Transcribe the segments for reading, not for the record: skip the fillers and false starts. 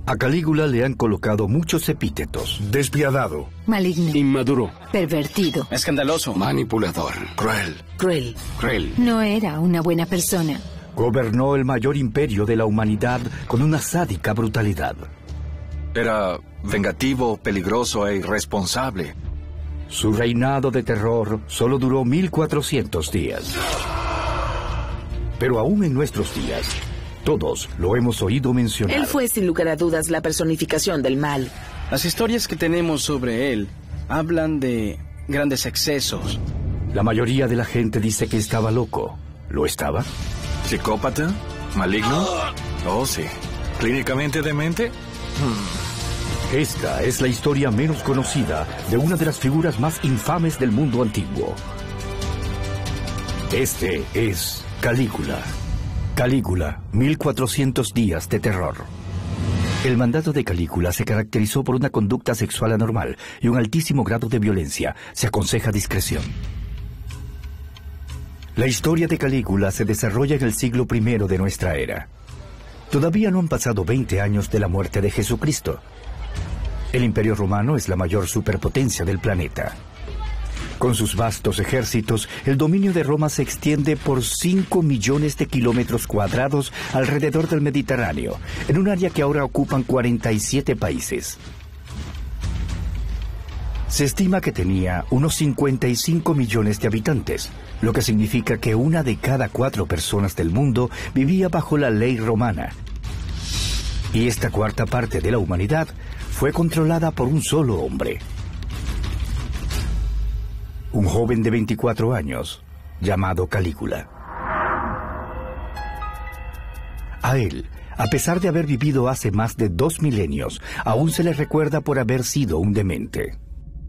A Calígula le han colocado muchos epítetos. Despiadado. Maligno. Inmaduro. Pervertido. Escandaloso. Manipulador. Cruel. Cruel. Cruel. No era una buena persona. Gobernó el mayor imperio de la humanidad con una sádica brutalidad. Era vengativo, peligroso e irresponsable. Su reinado de terror solo duró 1400 días. Pero aún en nuestros días, todos lo hemos oído mencionar. Él fue sin lugar a dudas la personificación del mal. Las historias que tenemos sobre él hablan de grandes excesos. La mayoría de la gente dice que estaba loco. ¿Lo estaba? ¿Psicópata? ¿Maligno? Oh, sí. ¿Clínicamente demente? Esta es la historia menos conocida de una de las figuras más infames del mundo antiguo. Este es Calígula. Calígula, 1400 días de terror. El mandato de Calígula se caracterizó por una conducta sexual anormal y un altísimo grado de violencia. Se aconseja discreción. La historia de Calígula se desarrolla en el siglo I de nuestra era. Todavía no han pasado 20 años de la muerte de Jesucristo. El Imperio Romano es la mayor superpotencia del planeta. Con sus vastos ejércitos, el dominio de Roma se extiende por 5 millones de kilómetros cuadrados alrededor del Mediterráneo, en un área que ahora ocupan 47 países. Se estima que tenía unos 55 millones de habitantes, lo que significa que 1 de cada 4 personas del mundo vivía bajo la ley romana. Y esta cuarta parte de la humanidad fue controlada por un solo hombre. Un joven de 24 años, llamado Calígula. A él, a pesar de haber vivido hace más de 2 milenios, aún se le recuerda por haber sido un demente.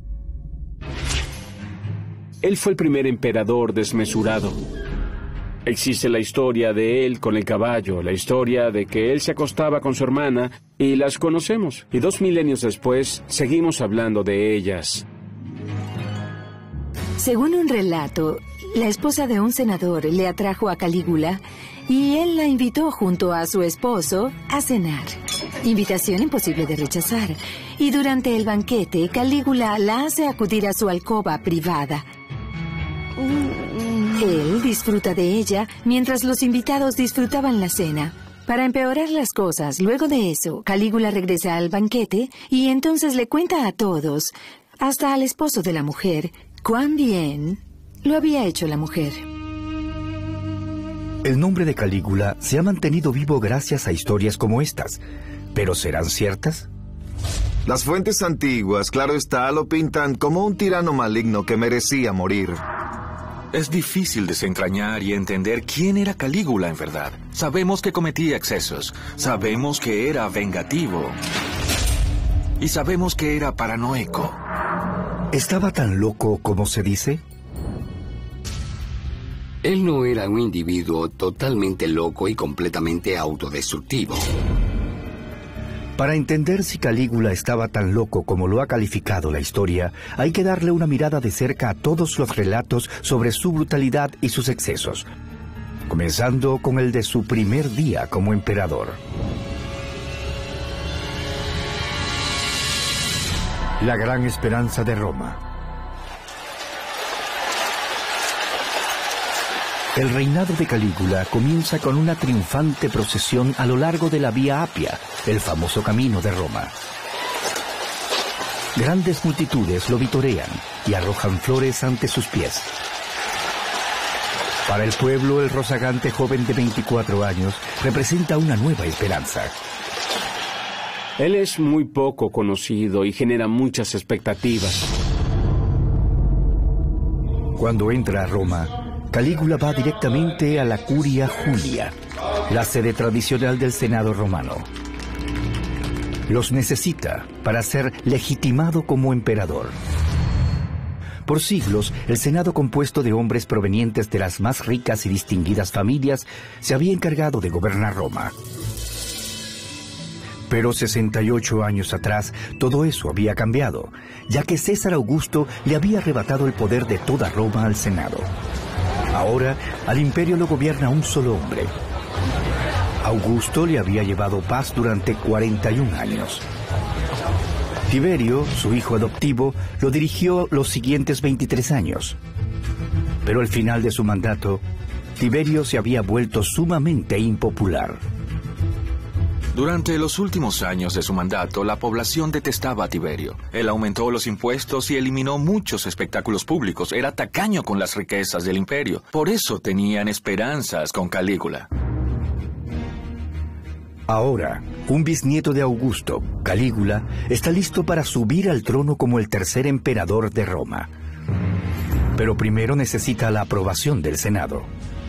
Él fue el primer emperador desmesurado. Existe la historia de él con el caballo, la historia de que él se acostaba con su hermana, y las conocemos. Y 2 milenios después, seguimos hablando de ellas. Según un relato, la esposa de un senador le atrajo a Calígula y él la invitó junto a su esposo a cenar. Invitación imposible de rechazar. Y durante el banquete, Calígula la hace acudir a su alcoba privada. Él disfruta de ella mientras los invitados disfrutaban la cena. Para empeorar las cosas, luego de eso, Calígula regresa al banquete y entonces le cuenta a todos, hasta al esposo de la mujer, cuán bien lo había hecho la mujer. El nombre de Calígula se ha mantenido vivo gracias a historias como estas. ¿Pero serán ciertas? Las fuentes antiguas, claro está, lo pintan como un tirano maligno que merecía morir. Es difícil desentrañar y entender quién era Calígula en verdad. Sabemos que cometía excesos, sabemos que era vengativo y sabemos que era paranoico. ¿Estaba tan loco como se dice? Él no era un individuo totalmente loco y completamente autodestructivo. Para entender si Calígula estaba tan loco como lo ha calificado la historia, hay que darle una mirada de cerca a todos los relatos sobre su brutalidad y sus excesos, comenzando con el de su primer día como emperador. La gran esperanza de Roma. El reinado de Calígula comienza con una triunfante procesión a lo largo de la Vía Apia, el famoso camino de Roma. Grandes multitudes lo vitorean y arrojan flores ante sus pies. Para el pueblo, el rozagante joven de 24 años representa una nueva esperanza. Él es muy poco conocido y genera muchas expectativas. Cuando entra a Roma, Calígula va directamente a la Curia Julia, la sede tradicional del Senado romano. Los necesita para ser legitimado como emperador. Por siglos, el Senado, compuesto de hombres provenientes de las más ricas y distinguidas familias, se había encargado de gobernar Roma. Pero 68 años atrás, todo eso había cambiado, ya que César Augusto le había arrebatado el poder de toda Roma al Senado. Ahora, al imperio lo gobierna un solo hombre. Augusto le había llevado paz durante 41 años. Tiberio, su hijo adoptivo, lo dirigió los siguientes 23 años. Pero al final de su mandato, Tiberio se había vuelto sumamente impopular. Durante los últimos años de su mandato, la población detestaba a Tiberio. Él aumentó los impuestos y eliminó muchos espectáculos públicos. Era tacaño con las riquezas del imperio. Por eso tenían esperanzas con Calígula. Ahora, un bisnieto de Augusto, Calígula, está listo para subir al trono como el tercer emperador de Roma. Pero primero necesita la aprobación del Senado.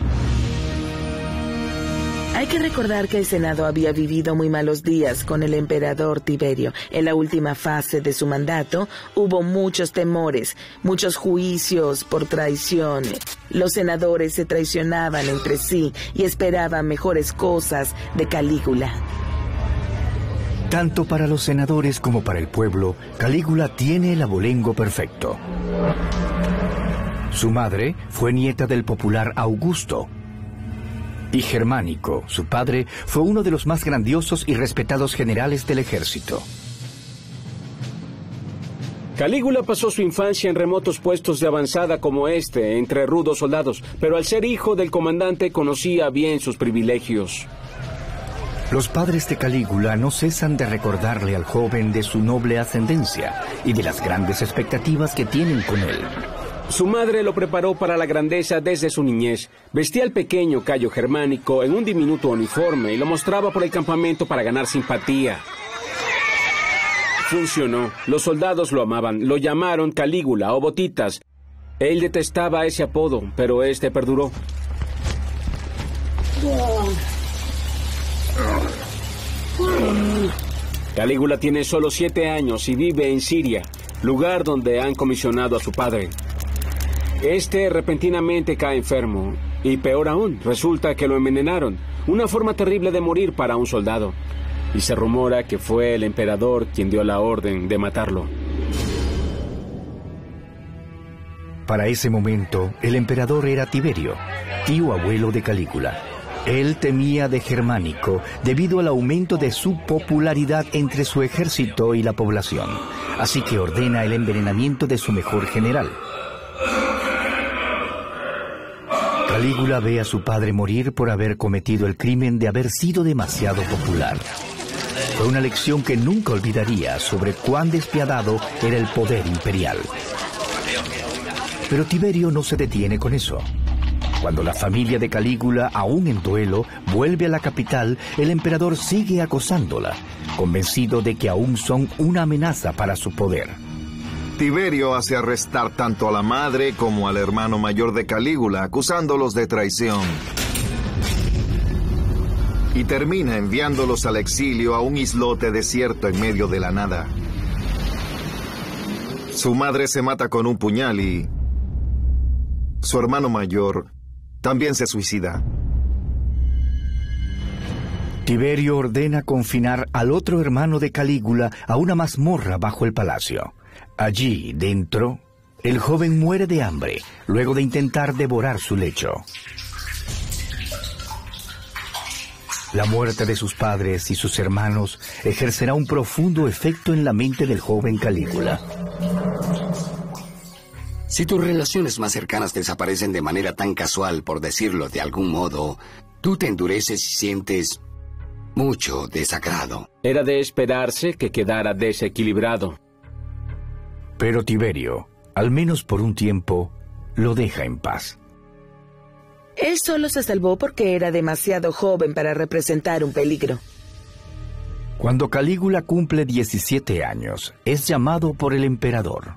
Hay que recordar que el Senado había vivido muy malos días con el emperador Tiberio. En la última fase de su mandato hubo muchos temores, muchos juicios por traición. Los senadores se traicionaban entre sí y esperaban mejores cosas de Calígula. Tanto para los senadores como para el pueblo, Calígula tiene el abolengo perfecto. Su madre fue nieta del popular Augusto. Y Germánico, su padre, fue uno de los más grandiosos y respetados generales del ejército. Calígula pasó su infancia en remotos puestos de avanzada como este, entre rudos soldados, pero al ser hijo del comandante conocía bien sus privilegios. Los padres de Calígula no cesan de recordarle al joven de su noble ascendencia y de las grandes expectativas que tienen con él. Su madre lo preparó para la grandeza desde su niñez. Vestía al pequeño Cayo Germánico en un diminuto uniforme y lo mostraba por el campamento para ganar simpatía. Funcionó. Los soldados lo amaban. Lo llamaron Calígula o Botitas. Él detestaba ese apodo, pero este perduró. Calígula tiene solo 7 años y vive en Siria, lugar donde han comisionado a su padre. Este repentinamente cae enfermo, y peor aún, resulta que lo envenenaron, una forma terrible de morir para un soldado. Y se rumora que fue el emperador quien dio la orden de matarlo. Para ese momento, el emperador era Tiberio, tío abuelo de Calígula. Él temía de Germánico debido al aumento de su popularidad entre su ejército y la población, así que ordena el envenenamiento de su mejor general. Calígula ve a su padre morir por haber cometido el crimen de haber sido demasiado popular. Fue una lección que nunca olvidaría sobre cuán despiadado era el poder imperial. Pero Tiberio no se detiene con eso. Cuando la familia de Calígula, aún en duelo, vuelve a la capital, el emperador sigue acosándola, convencido de que aún son una amenaza para su poder. Tiberio hace arrestar tanto a la madre como al hermano mayor de Calígula, acusándolos de traición. Y termina enviándolos al exilio a un islote desierto en medio de la nada. Su madre se mata con un puñal y su hermano mayor también se suicida. Tiberio ordena confinar al otro hermano de Calígula a una mazmorra bajo el palacio. Allí, dentro, el joven muere de hambre, luego de intentar devorar su lecho. La muerte de sus padres y sus hermanos ejercerá un profundo efecto en la mente del joven Calígula. Si tus relaciones más cercanas desaparecen de manera tan casual, por decirlo de algún modo, tú te endureces y sientes mucho desagrado. Era de esperarse que quedara desequilibrado. Pero Tiberio, al menos por un tiempo, lo deja en paz. Él solo se salvó porque era demasiado joven para representar un peligro. Cuando Calígula cumple 17 años, es llamado por el emperador.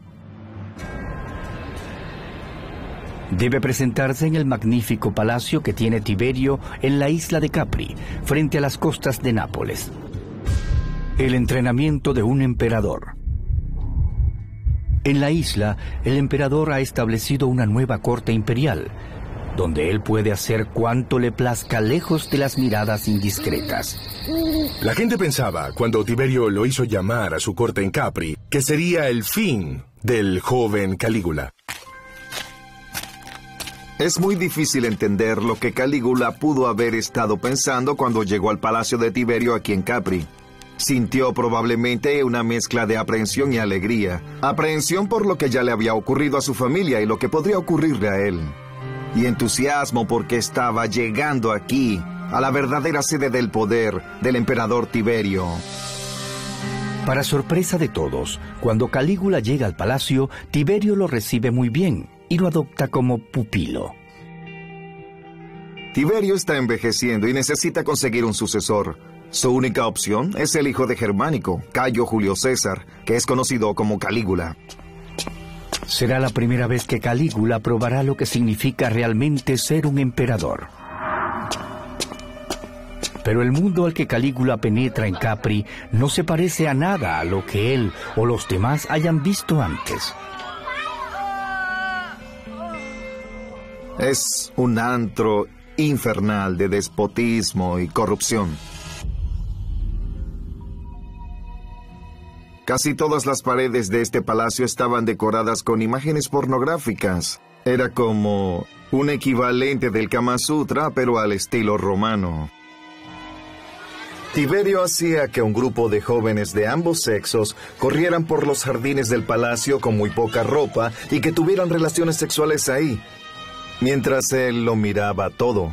Debe presentarse en el magnífico palacio que tiene Tiberio en la isla de Capri, frente a las costas de Nápoles. El entrenamiento de un emperador. En la isla, el emperador ha establecido una nueva corte imperial, donde él puede hacer cuanto le plazca lejos de las miradas indiscretas. La gente pensaba, cuando Tiberio lo hizo llamar a su corte en Capri, que sería el fin del joven Calígula. Es muy difícil entender lo que Calígula pudo haber estado pensando cuando llegó al palacio de Tiberio aquí en Capri. Sintió probablemente una mezcla de aprehensión y alegría. Aprehensión por lo que ya le había ocurrido a su familia y lo que podría ocurrirle a él. Y entusiasmo porque estaba llegando aquí, a la verdadera sede del poder del emperador Tiberio. Para sorpresa de todos, cuando Calígula llega al palacio, Tiberio lo recibe muy bien y lo adopta como pupilo. Tiberio está envejeciendo y necesita conseguir un sucesor. Su única opción es el hijo de Germánico, Cayo Julio César, que es conocido como Calígula. Será la primera vez que Calígula probará lo que significa realmente ser un emperador. Pero el mundo al que Calígula penetra en Capri no se parece a nada a lo que él o los demás hayan visto antes. Es un antro infernal de despotismo y corrupción. Casi todas las paredes de este palacio estaban decoradas con imágenes pornográficas. Era como un equivalente del Kama Sutra, pero al estilo romano. Tiberio hacía que un grupo de jóvenes de ambos sexos corrieran por los jardines del palacio con muy poca ropa y que tuvieran relaciones sexuales ahí, mientras él lo miraba todo.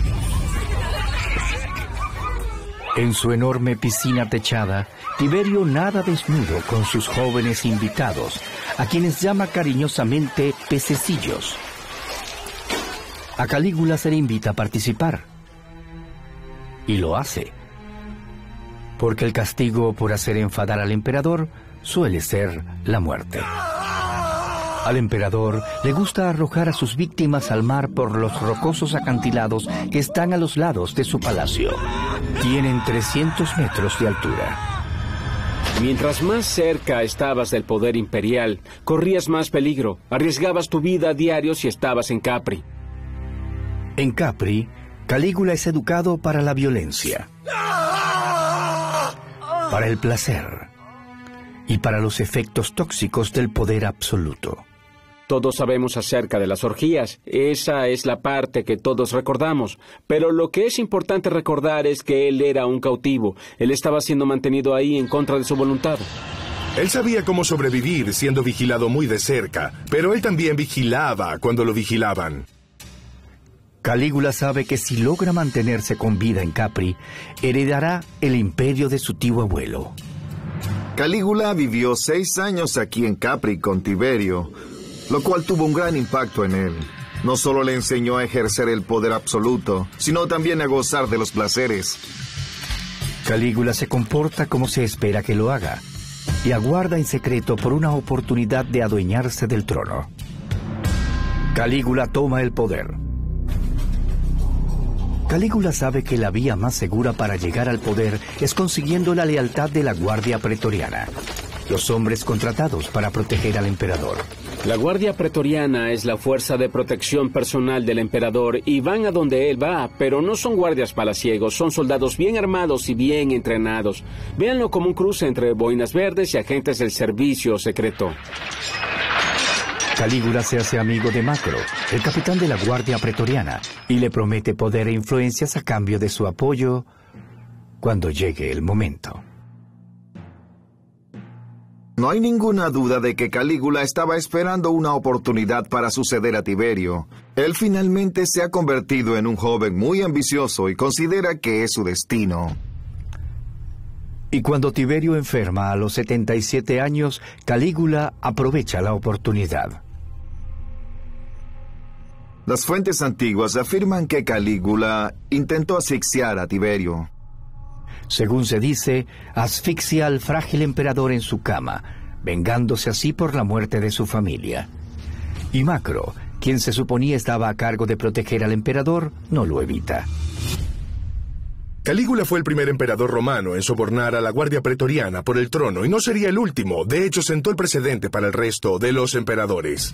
En su enorme piscina techada, Tiberio nada desnudo con sus jóvenes invitados, a quienes llama cariñosamente pececillos. A Calígula se le invita a participar. Y lo hace. Porque el castigo por hacer enfadar al emperador suele ser la muerte. Al emperador le gusta arrojar a sus víctimas al mar por los rocosos acantilados que están a los lados de su palacio. Tienen 300 metros de altura. Mientras más cerca estabas del poder imperial, corrías más peligro. Arriesgabas tu vida a diario si estabas en Capri. En Capri, Calígula es educado para la violencia, para el placer y para los efectos tóxicos del poder absoluto. Todos sabemos acerca de las orgías. Esa es la parte que todos recordamos. Pero lo que es importante recordar es que él era un cautivo. Él estaba siendo mantenido ahí en contra de su voluntad. Él sabía cómo sobrevivir siendo vigilado muy de cerca, pero él también vigilaba cuando lo vigilaban. Calígula sabe que si logra mantenerse con vida en Capri, heredará el imperio de su tío abuelo. Calígula vivió 6 años aquí en Capri con Tiberio, lo cual tuvo un gran impacto en él. No solo le enseñó a ejercer el poder absoluto, sino también a gozar de los placeres. Calígula se comporta como se espera que lo haga, y aguarda en secreto por una oportunidad de adueñarse del trono. Calígula toma el poder. Calígula sabe que la vía más segura para llegar al poder es consiguiendo la lealtad de la Guardia Pretoriana, los hombres contratados para proteger al emperador. La Guardia Pretoriana es la fuerza de protección personal del emperador y van a donde él va, pero no son guardias palaciegos, son soldados bien armados y bien entrenados. Véanlo como un cruce entre boinas verdes y agentes del servicio secreto. Calígula se hace amigo de Macro, el capitán de la Guardia Pretoriana, y le promete poder e influencias a cambio de su apoyo cuando llegue el momento. No hay ninguna duda de que Calígula estaba esperando una oportunidad para suceder a Tiberio. Él finalmente se ha convertido en un joven muy ambicioso y considera que es su destino. Y cuando Tiberio enferma a los 77 años, Calígula aprovecha la oportunidad. Las fuentes antiguas afirman que Calígula intentó asfixiar a Tiberio. Según se dice, asfixia al frágil emperador en su cama, vengándose así por la muerte de su familia. Y Macro, quien se suponía estaba a cargo de proteger al emperador, no lo evita. Calígula fue el primer emperador romano en sobornar a la Guardia Pretoriana por el trono y no sería el último. De hecho, sentó el precedente para el resto de los emperadores.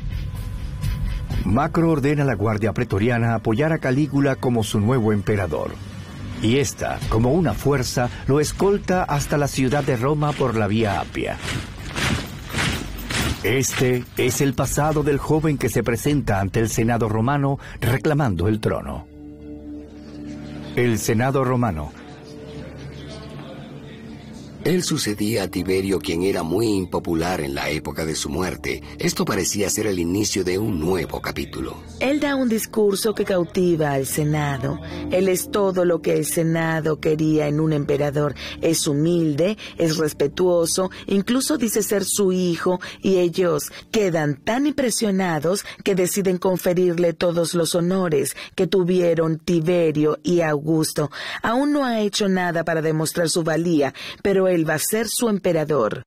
Macro ordena a la Guardia Pretoriana apoyar a Calígula como su nuevo emperador. Y ésta, como una fuerza, lo escolta hasta la ciudad de Roma por la vía Apia. Este es el pasado del joven que se presenta ante el Senado romano reclamando el trono. El Senado romano. Él sucedía a Tiberio, quien era muy impopular en la época de su muerte. Esto parecía ser el inicio de un nuevo capítulo. Él da un discurso que cautiva al Senado. Él es todo lo que el Senado quería en un emperador. Es humilde, es respetuoso, incluso dice ser su hijo, y ellos quedan tan impresionados que deciden conferirle todos los honores que tuvieron Tiberio y Augusto. Aún no ha hecho nada para demostrar su valía, pero él va a ser su emperador.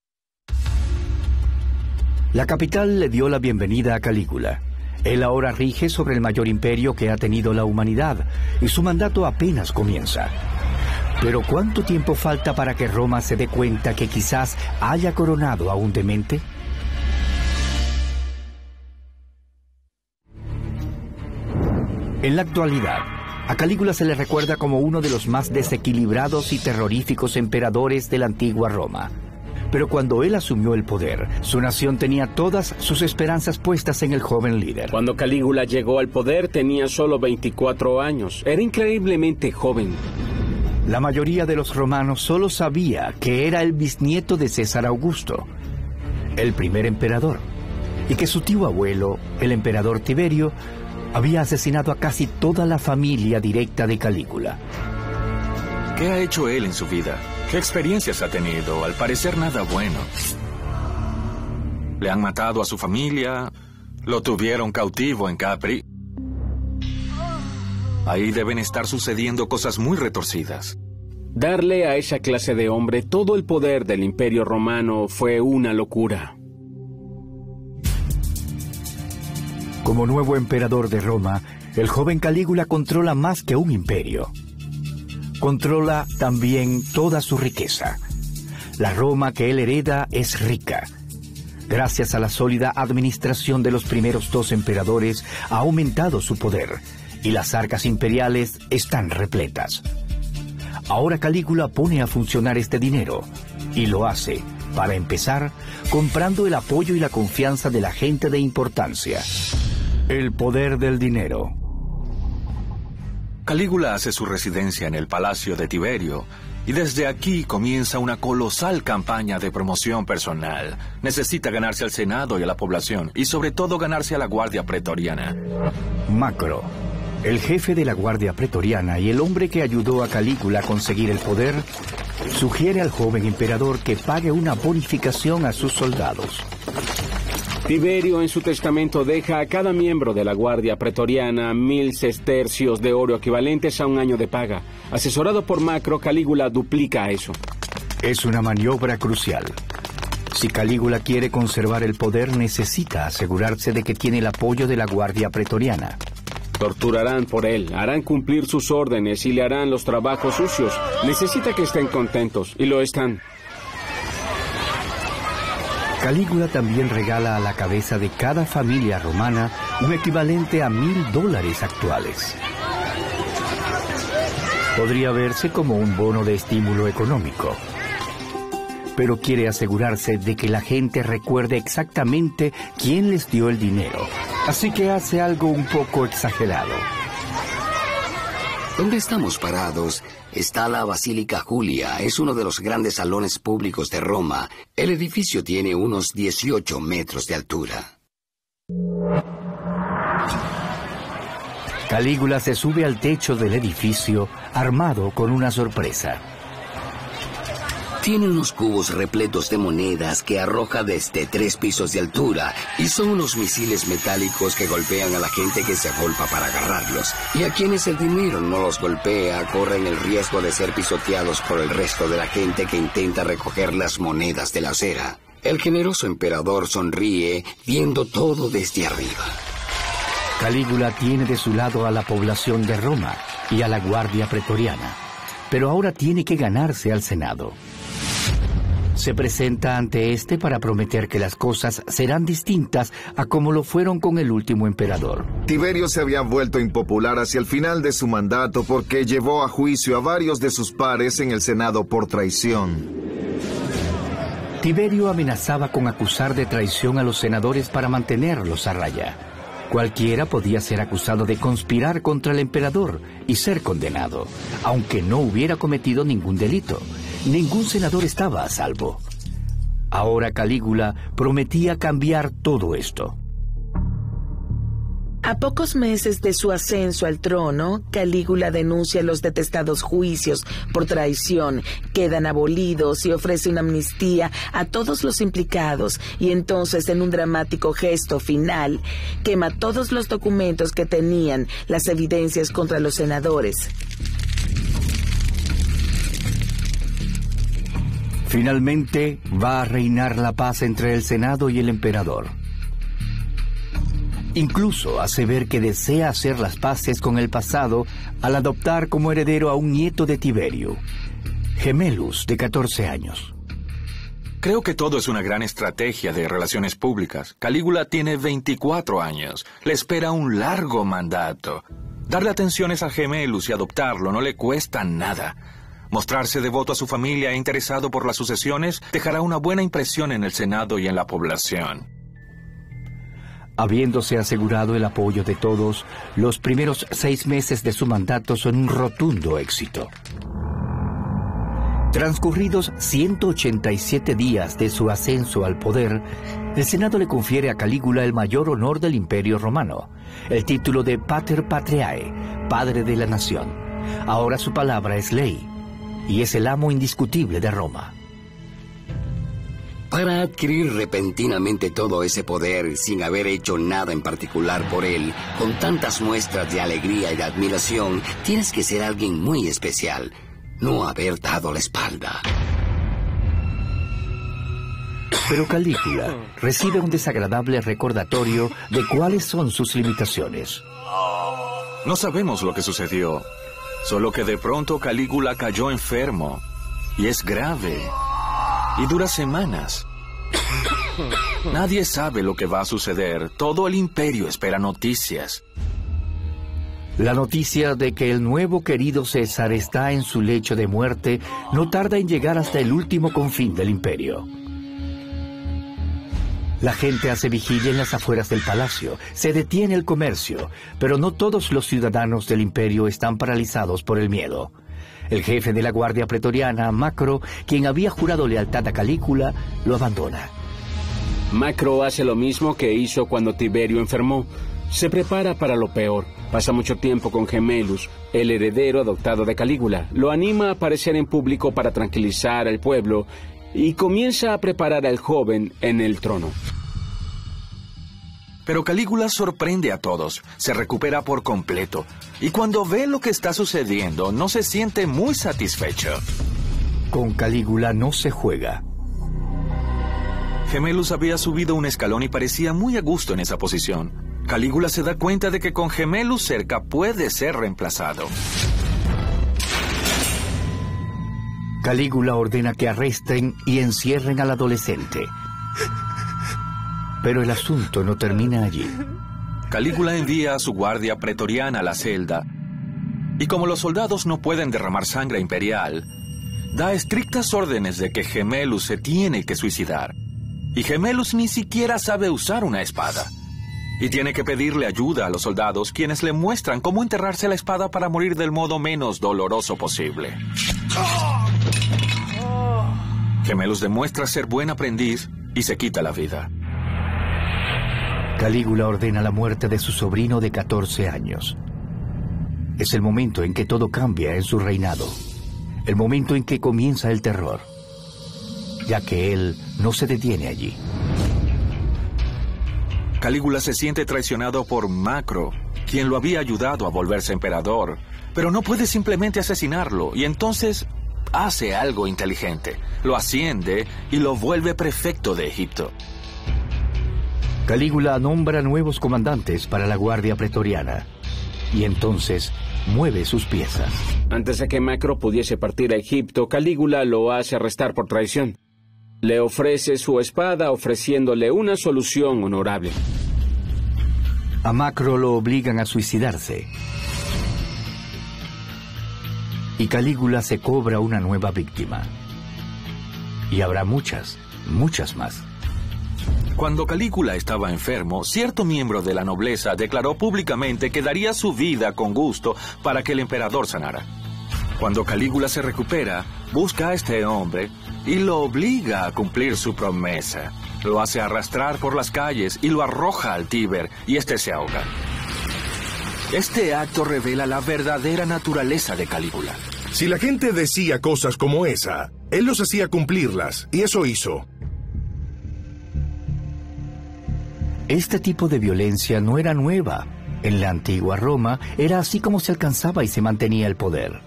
La capital le dio la bienvenida a Calígula. Él ahora rige sobre el mayor imperio que ha tenido la humanidad, y su mandato apenas comienza. Pero ¿cuánto tiempo falta para que Roma se dé cuenta que quizás haya coronado a un demente? En la actualidad, a Calígula se le recuerda como uno de los más desequilibrados y terroríficos emperadores de la antigua Roma. Pero cuando él asumió el poder, su nación tenía todas sus esperanzas puestas en el joven líder. Cuando Calígula llegó al poder tenía solo 24 años. Era increíblemente joven. La mayoría de los romanos solo sabía que era el bisnieto de César Augusto, el primer emperador, y que su tío abuelo, el emperador Tiberio, había asesinado a casi toda la familia directa de Calígula. ¿Qué ha hecho él en su vida? ¿Qué experiencias ha tenido? Al parecer nada bueno. Le han matado a su familia, lo tuvieron cautivo en Capri. Ahí deben estar sucediendo cosas muy retorcidas. Darle a esa clase de hombre todo el poder del Imperio Romano fue una locura. Como nuevo emperador de Roma, el joven Calígula controla más que un imperio. Controla también toda su riqueza. La Roma que él hereda es rica. Gracias a la sólida administración de los primeros dos emperadores, ha aumentado su poder, y las arcas imperiales están repletas. Ahora Calígula pone a funcionar este dinero, y lo hace, para empezar, comprando el apoyo y la confianza de la gente de importancia. El poder del dinero. Calígula hace su residencia en el palacio de Tiberio, y desde aquí comienza una colosal campaña de promoción personal. Necesita ganarse al Senado y a la población, y sobre todo ganarse a la Guardia Pretoriana. Macro, el jefe de la Guardia Pretoriana y el hombre que ayudó a Calígula a conseguir el poder, sugiere al joven emperador que pague una bonificación a sus soldados. Tiberio en su testamento deja a cada miembro de la Guardia Pretoriana 1000 sestercios de oro equivalentes a un año de paga. Asesorado por Macro, Calígula duplica eso. Es una maniobra crucial. Si Calígula quiere conservar el poder, necesita asegurarse de que tiene el apoyo de la Guardia Pretoriana. Torturarán por él, harán cumplir sus órdenes y le harán los trabajos sucios. Necesita que estén contentos, y lo están. Calígula también regala a la cabeza de cada familia romana un equivalente a $1000 actuales. Podría verse como un bono de estímulo económico, pero quiere asegurarse de que la gente recuerde exactamente quién les dio el dinero, así que hace algo un poco exagerado. Donde estamos parados está la Basílica Julia. Es uno de los grandes salones públicos de Roma. El edificio tiene unos 18 metros de altura. Calígula se sube al techo del edificio armado con una sorpresa. Tiene unos cubos repletos de monedas que arroja desde 3 pisos de altura, y son unos misiles metálicos que golpean a la gente que se agolpa para agarrarlos. Y a quienes el dinero no los golpea, corren el riesgo de ser pisoteados por el resto de la gente que intenta recoger las monedas de la acera. El generoso emperador sonríe viendo todo desde arriba. Calígula tiene de su lado a la población de Roma y a la Guardia Pretoriana, pero ahora tiene que ganarse al Senado. Se presenta ante este para prometer que las cosas serán distintas a como lo fueron con el último emperador. Tiberio se había vuelto impopular hacia el final de su mandato porque llevó a juicio a varios de sus pares en el Senado por traición. Tiberio amenazaba con acusar de traición a los senadores para mantenerlos a raya. Cualquiera podía ser acusado de conspirar contra el emperador y ser condenado, aunque no hubiera cometido ningún delito. Ningún senador estaba a salvo. Ahora Calígula prometía cambiar todo esto. A pocos meses de su ascenso al trono, Calígula denuncia los detestados juicios por traición, quedan abolidos y ofrece una amnistía a todos los implicados, y entonces, en un dramático gesto final, quema todos los documentos que tenían las evidencias contra los senadores. Finalmente, va a reinar la paz entre el Senado y el emperador. Incluso hace ver que desea hacer las paces con el pasado al adoptar como heredero a un nieto de Tiberio, Gemellus, de 14 años. Creo que todo es una gran estrategia de relaciones públicas. Calígula tiene 24 años. Le espera un largo mandato. Darle atenciones a Gemellus y adoptarlo no le cuesta nada. Mostrarse devoto a su familia e interesado por las sucesiones dejará una buena impresión en el Senado y en la población. Habiéndose asegurado el apoyo de todos, los primeros 6 meses de su mandato son un rotundo éxito. Transcurridos 187 días de su ascenso al poder, el Senado le confiere a Calígula el mayor honor del Imperio Romano, el título de Pater Patriae, Padre de la Nación. Ahora su palabra es ley, y es el amo indiscutible de Roma. Para adquirir repentinamente todo ese poder sin haber hecho nada en particular por él, con tantas muestras de alegría y de admiración, tienes que ser alguien muy especial, no haber dado la espalda. Pero Calígula recibe un desagradable recordatorio de cuáles son sus limitaciones. No sabemos lo que sucedió, solo que de pronto Calígula cayó enfermo, y es grave. Y dura semanas. Nadie sabe lo que va a suceder. Todo el imperio espera noticias. La noticia de que el nuevo querido César está en su lecho de muerte no tarda en llegar hasta el último confín del imperio. La gente hace vigilia en las afueras del palacio. Se detiene el comercio, pero no todos los ciudadanos del imperio están paralizados por el miedo. El jefe de la Guardia Pretoriana, Macro, quien había jurado lealtad a Calígula, lo abandona. Macro hace lo mismo que hizo cuando Tiberio enfermó. Se prepara para lo peor. Pasa mucho tiempo con Gemellus, el heredero adoptado de Calígula. Lo anima a aparecer en público para tranquilizar al pueblo y comienza a preparar al joven en el trono. Pero Calígula sorprende a todos, se recupera por completo, y cuando ve lo que está sucediendo, no se siente muy satisfecho. Con Calígula no se juega. Gemellus había subido un escalón y parecía muy a gusto en esa posición. Calígula se da cuenta de que con Gemellus cerca puede ser reemplazado. Calígula ordena que arresten y encierren al adolescente. Pero el asunto no termina allí. Calígula envía a su guardia pretoriana a la celda, y como los soldados no pueden derramar sangre imperial, da estrictas órdenes de que Gemellus se tiene que suicidar. Y Gemellus ni siquiera sabe usar una espada. Y tiene que pedirle ayuda a los soldados, quienes le muestran cómo enterrarse la espada para morir del modo menos doloroso posible. Gemellus demuestra ser buen aprendiz y se quita la vida. Calígula ordena la muerte de su sobrino de 14 años. Es el momento en que todo cambia en su reinado. El momento en que comienza el terror, ya que él no se detiene allí. Calígula se siente traicionado por Macro, quien lo había ayudado a volverse emperador, pero no puede simplemente asesinarlo, y entonces hace algo inteligente. Lo asciende y lo vuelve prefecto de Egipto. Calígula nombra nuevos comandantes para la Guardia Pretoriana, y entonces mueve sus piezas. Antes de que Macro pudiese partir a Egipto, Calígula lo hace arrestar por traición. Le ofrece su espada ofreciéndole una solución honorable. A Macro lo obligan a suicidarse. Y Calígula se cobra una nueva víctima. Y habrá muchas, muchas más. Cuando Calígula estaba enfermo, cierto miembro de la nobleza declaró públicamente que daría su vida con gusto para que el emperador sanara. Cuando Calígula se recupera, busca a este hombre y lo obliga a cumplir su promesa. Lo hace arrastrar por las calles y lo arroja al Tíber, y este se ahoga. Este acto revela la verdadera naturaleza de Calígula. Si la gente decía cosas como esa, él los hacía cumplirlas, y eso hizo. Este tipo de violencia no era nueva. En la antigua Roma era así como se alcanzaba y se mantenía el poder.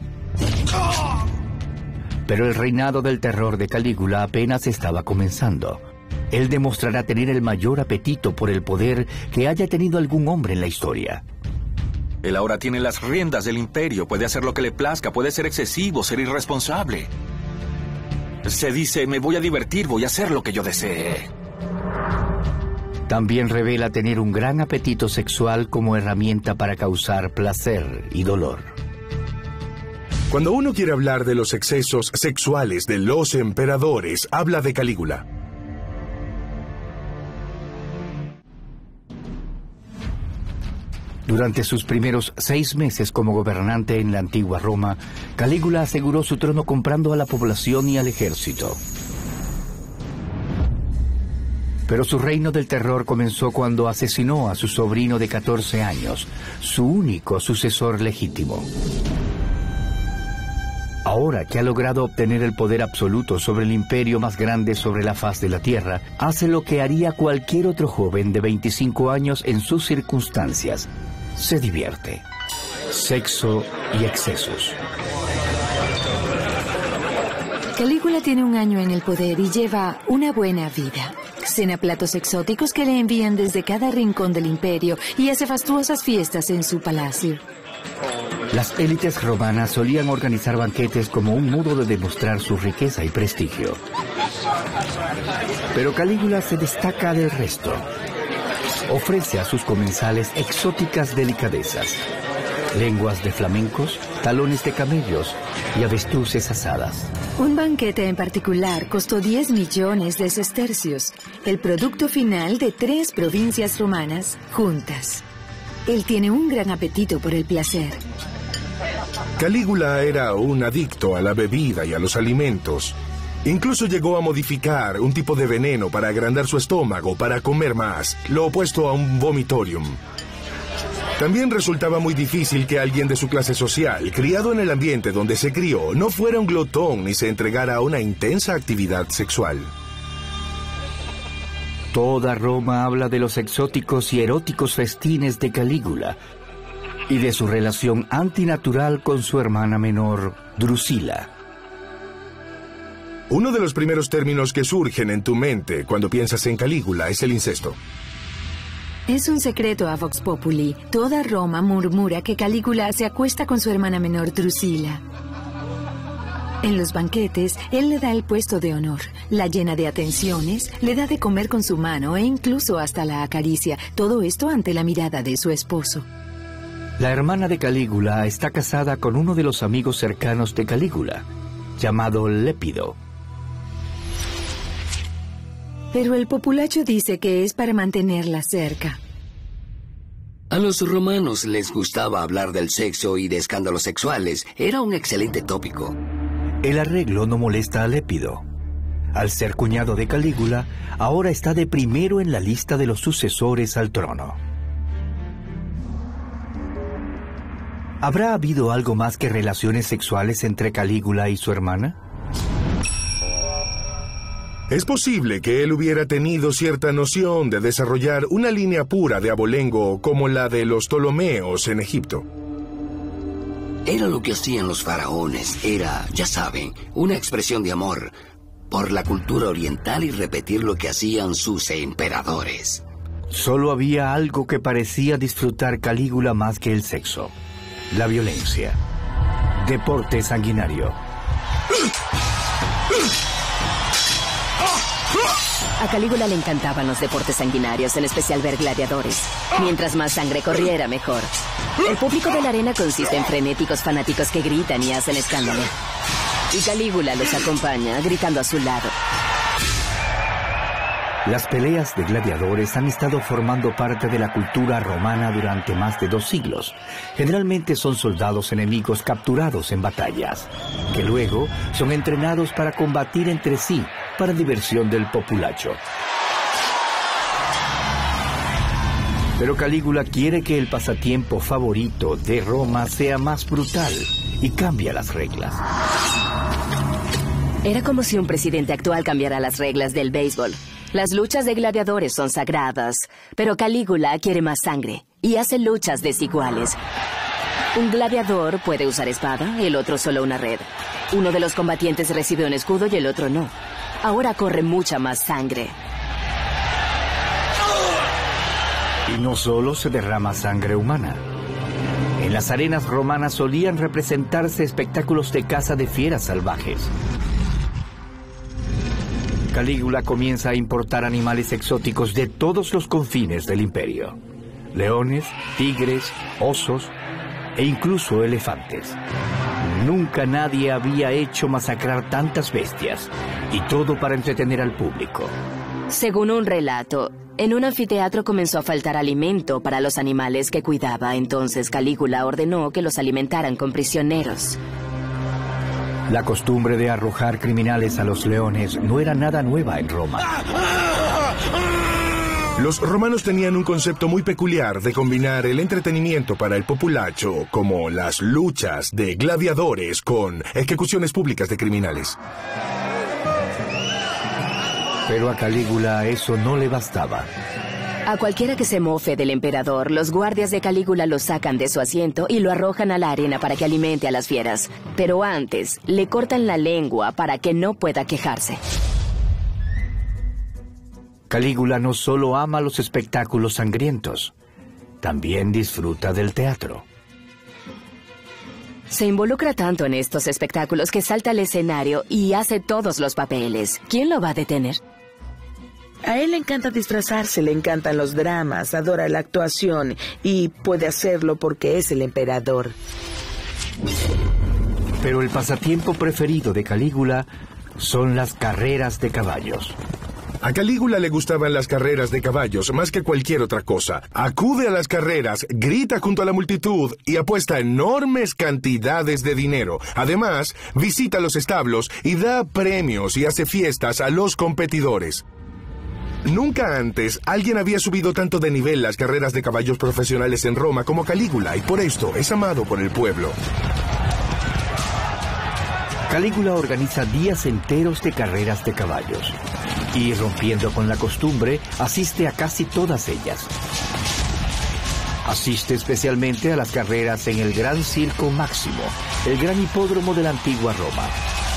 Pero el reinado del terror de Calígula apenas estaba comenzando. Él demostrará tener el mayor apetito por el poder que haya tenido algún hombre en la historia. Él ahora tiene las riendas del imperio, puede hacer lo que le plazca, puede ser excesivo, ser irresponsable. Se dice, me voy a divertir, voy a hacer lo que yo desee. También revela tener un gran apetito sexual como herramienta para causar placer y dolor. Cuando uno quiere hablar de los excesos sexuales de los emperadores, habla de Calígula. Durante sus primeros 6 meses como gobernante en la antigua Roma, Calígula aseguró su trono comprando a la población y al ejército. Pero su reino del terror comenzó cuando asesinó a su sobrino de 14 años, su único sucesor legítimo. Ahora que ha logrado obtener el poder absoluto sobre el imperio más grande sobre la faz de la tierra, hace lo que haría cualquier otro joven de 25 años en sus circunstancias. Se divierte. Sexo y excesos. Calígula tiene 1 año en el poder y lleva una buena vida. Cena platos exóticos que le envían desde cada rincón del imperio y hace fastuosas fiestas en su palacio. Las élites romanas solían organizar banquetes como un modo de demostrar su riqueza y prestigio. Pero Calígula se destaca del resto. Ofrece a sus comensales exóticas delicadezas, lenguas de flamencos, talones de camellos y avestruces asadas. Un banquete en particular costó 10 millones de sestercios, el producto final de 3 provincias romanas juntas. Él tiene un gran apetito por el placer. Calígula era un adicto a la bebida y a los alimentos. Incluso llegó a modificar un tipo de veneno para agrandar su estómago, para comer más, lo opuesto a un vomitorium. También resultaba muy difícil que alguien de su clase social, criado en el ambiente donde se crió, no fuera un glotón ni se entregara a una intensa actividad sexual. Toda Roma habla de los exóticos y eróticos festines de Calígula y de su relación antinatural con su hermana menor, Drusila. Uno de los primeros términos que surgen en tu mente cuando piensas en Calígula es el incesto. Es un secreto a Vox Populi. Toda Roma murmura que Calígula se acuesta con su hermana menor Drusila. En los banquetes, él le da el puesto de honor, la llena de atenciones, le da de comer con su mano e incluso hasta la acaricia. Todo esto ante la mirada de su esposo. La hermana de Calígula está casada con uno de los amigos cercanos de Calígula, llamado Lépido. Pero el populacho dice que es para mantenerla cerca. A los romanos les gustaba hablar del sexo y de escándalos sexuales. Era un excelente tópico. El arreglo no molesta a Lépido. Al ser cuñado de Calígula, ahora está de primero en la lista de los sucesores al trono. ¿Habrá habido algo más que relaciones sexuales entre Calígula y su hermana? Es posible que él hubiera tenido cierta noción de desarrollar una línea pura de abolengo como la de los Ptolomeos en Egipto. Era lo que hacían los faraones. Era, ya saben, una expresión de amor por la cultura oriental y repetir lo que hacían sus emperadores. Solo había algo que parecía disfrutar Calígula más que el sexo: la violencia. Deporte sanguinario. A Calígula le encantaban los deportes sanguinarios, en especial ver gladiadores. Mientras más sangre corriera, mejor. El público de la arena consiste en frenéticos fanáticos que gritan y hacen escándalo. Y Calígula los acompaña, gritando a su lado. Las peleas de gladiadores han estado formando parte de la cultura romana durante más de 2 siglos. Generalmente son soldados enemigos capturados en batallas, que luego son entrenados para combatir entre sí para diversión del populacho. Pero Calígula quiere que el pasatiempo favorito de Roma sea más brutal y cambia las reglas. Era como si un presidente actual cambiara las reglas del béisbol. Las luchas de gladiadores son sagradas, pero Calígula quiere más sangre y hace luchas desiguales. Un gladiador puede usar espada, el otro solo una red. Uno de los combatientes recibe un escudo y el otro no. Ahora corre mucha más sangre. Y no solo se derrama sangre humana. En las arenas romanas solían representarse espectáculos de caza de fieras salvajes. Calígula comienza a importar animales exóticos de todos los confines del imperio. Leones, tigres, osos e incluso elefantes. Nunca nadie había hecho masacrar tantas bestias, y todo para entretener al público. Según un relato, en un anfiteatro comenzó a faltar alimento para los animales que cuidaba. Entonces Calígula ordenó que los alimentaran con prisioneros. La costumbre de arrojar criminales a los leones no era nada nueva en Roma. Los romanos tenían un concepto muy peculiar de combinar el entretenimiento para el populacho, como las luchas de gladiadores, con ejecuciones públicas de criminales. Pero a Calígula eso no le bastaba. A cualquiera que se mofe del emperador, los guardias de Calígula lo sacan de su asiento y lo arrojan a la arena para que alimente a las fieras. Pero antes, le cortan la lengua para que no pueda quejarse. Calígula no solo ama los espectáculos sangrientos, también disfruta del teatro. Se involucra tanto en estos espectáculos que salta al escenario y hace todos los papeles. ¿Quién lo va a detener? A él le encanta disfrazarse, le encantan los dramas, adora la actuación y puede hacerlo porque es el emperador. Pero el pasatiempo preferido de Calígula son las carreras de caballos. A Calígula le gustaban las carreras de caballos más que cualquier otra cosa. Acude a las carreras, grita junto a la multitud y apuesta enormes cantidades de dinero. Además, visita los establos y da premios y hace fiestas a los competidores. Nunca antes alguien había subido tanto de nivel las carreras de caballos profesionales en Roma como Calígula, y por esto es amado por el pueblo. Calígula organiza días enteros de carreras de caballos y, rompiendo con la costumbre, asiste a casi todas ellas. Asiste especialmente a las carreras en el Gran Circo Máximo, el gran hipódromo de la antigua Roma.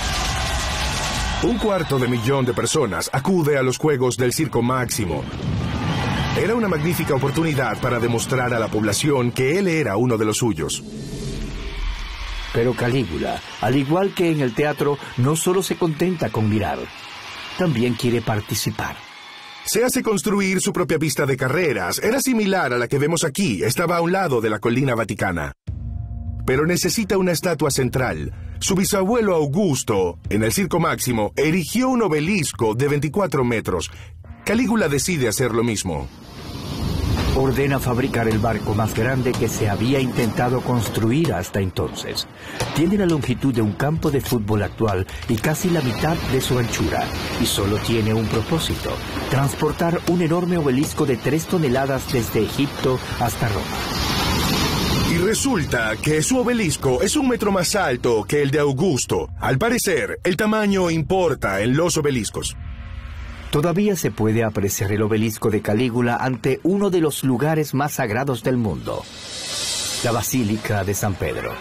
250,000 de personas acude a los juegos del Circo Máximo. Era una magnífica oportunidad para demostrar a la población que él era uno de los suyos. Pero Calígula, al igual que en el teatro, no solo se contenta con mirar, también quiere participar. Se hace construir su propia pista de carreras. Era similar a la que vemos aquí. Estaba a un lado de la colina vaticana. Pero necesita una estatua central. Su bisabuelo Augusto, en el Circo Máximo, erigió un obelisco de 24 metros. Calígula decide hacer lo mismo. Ordena fabricar el barco más grande que se había intentado construir hasta entonces. Tiene la longitud de un campo de fútbol actual y casi la mitad de su anchura. Y solo tiene un propósito: transportar un enorme obelisco de 3 toneladas desde Egipto hasta Roma. Y resulta que su obelisco es 1 metro más alto que el de Augusto. Al parecer, el tamaño importa en los obeliscos. Todavía se puede apreciar el obelisco de Calígula ante uno de los lugares más sagrados del mundo, la Basílica de San Pedro.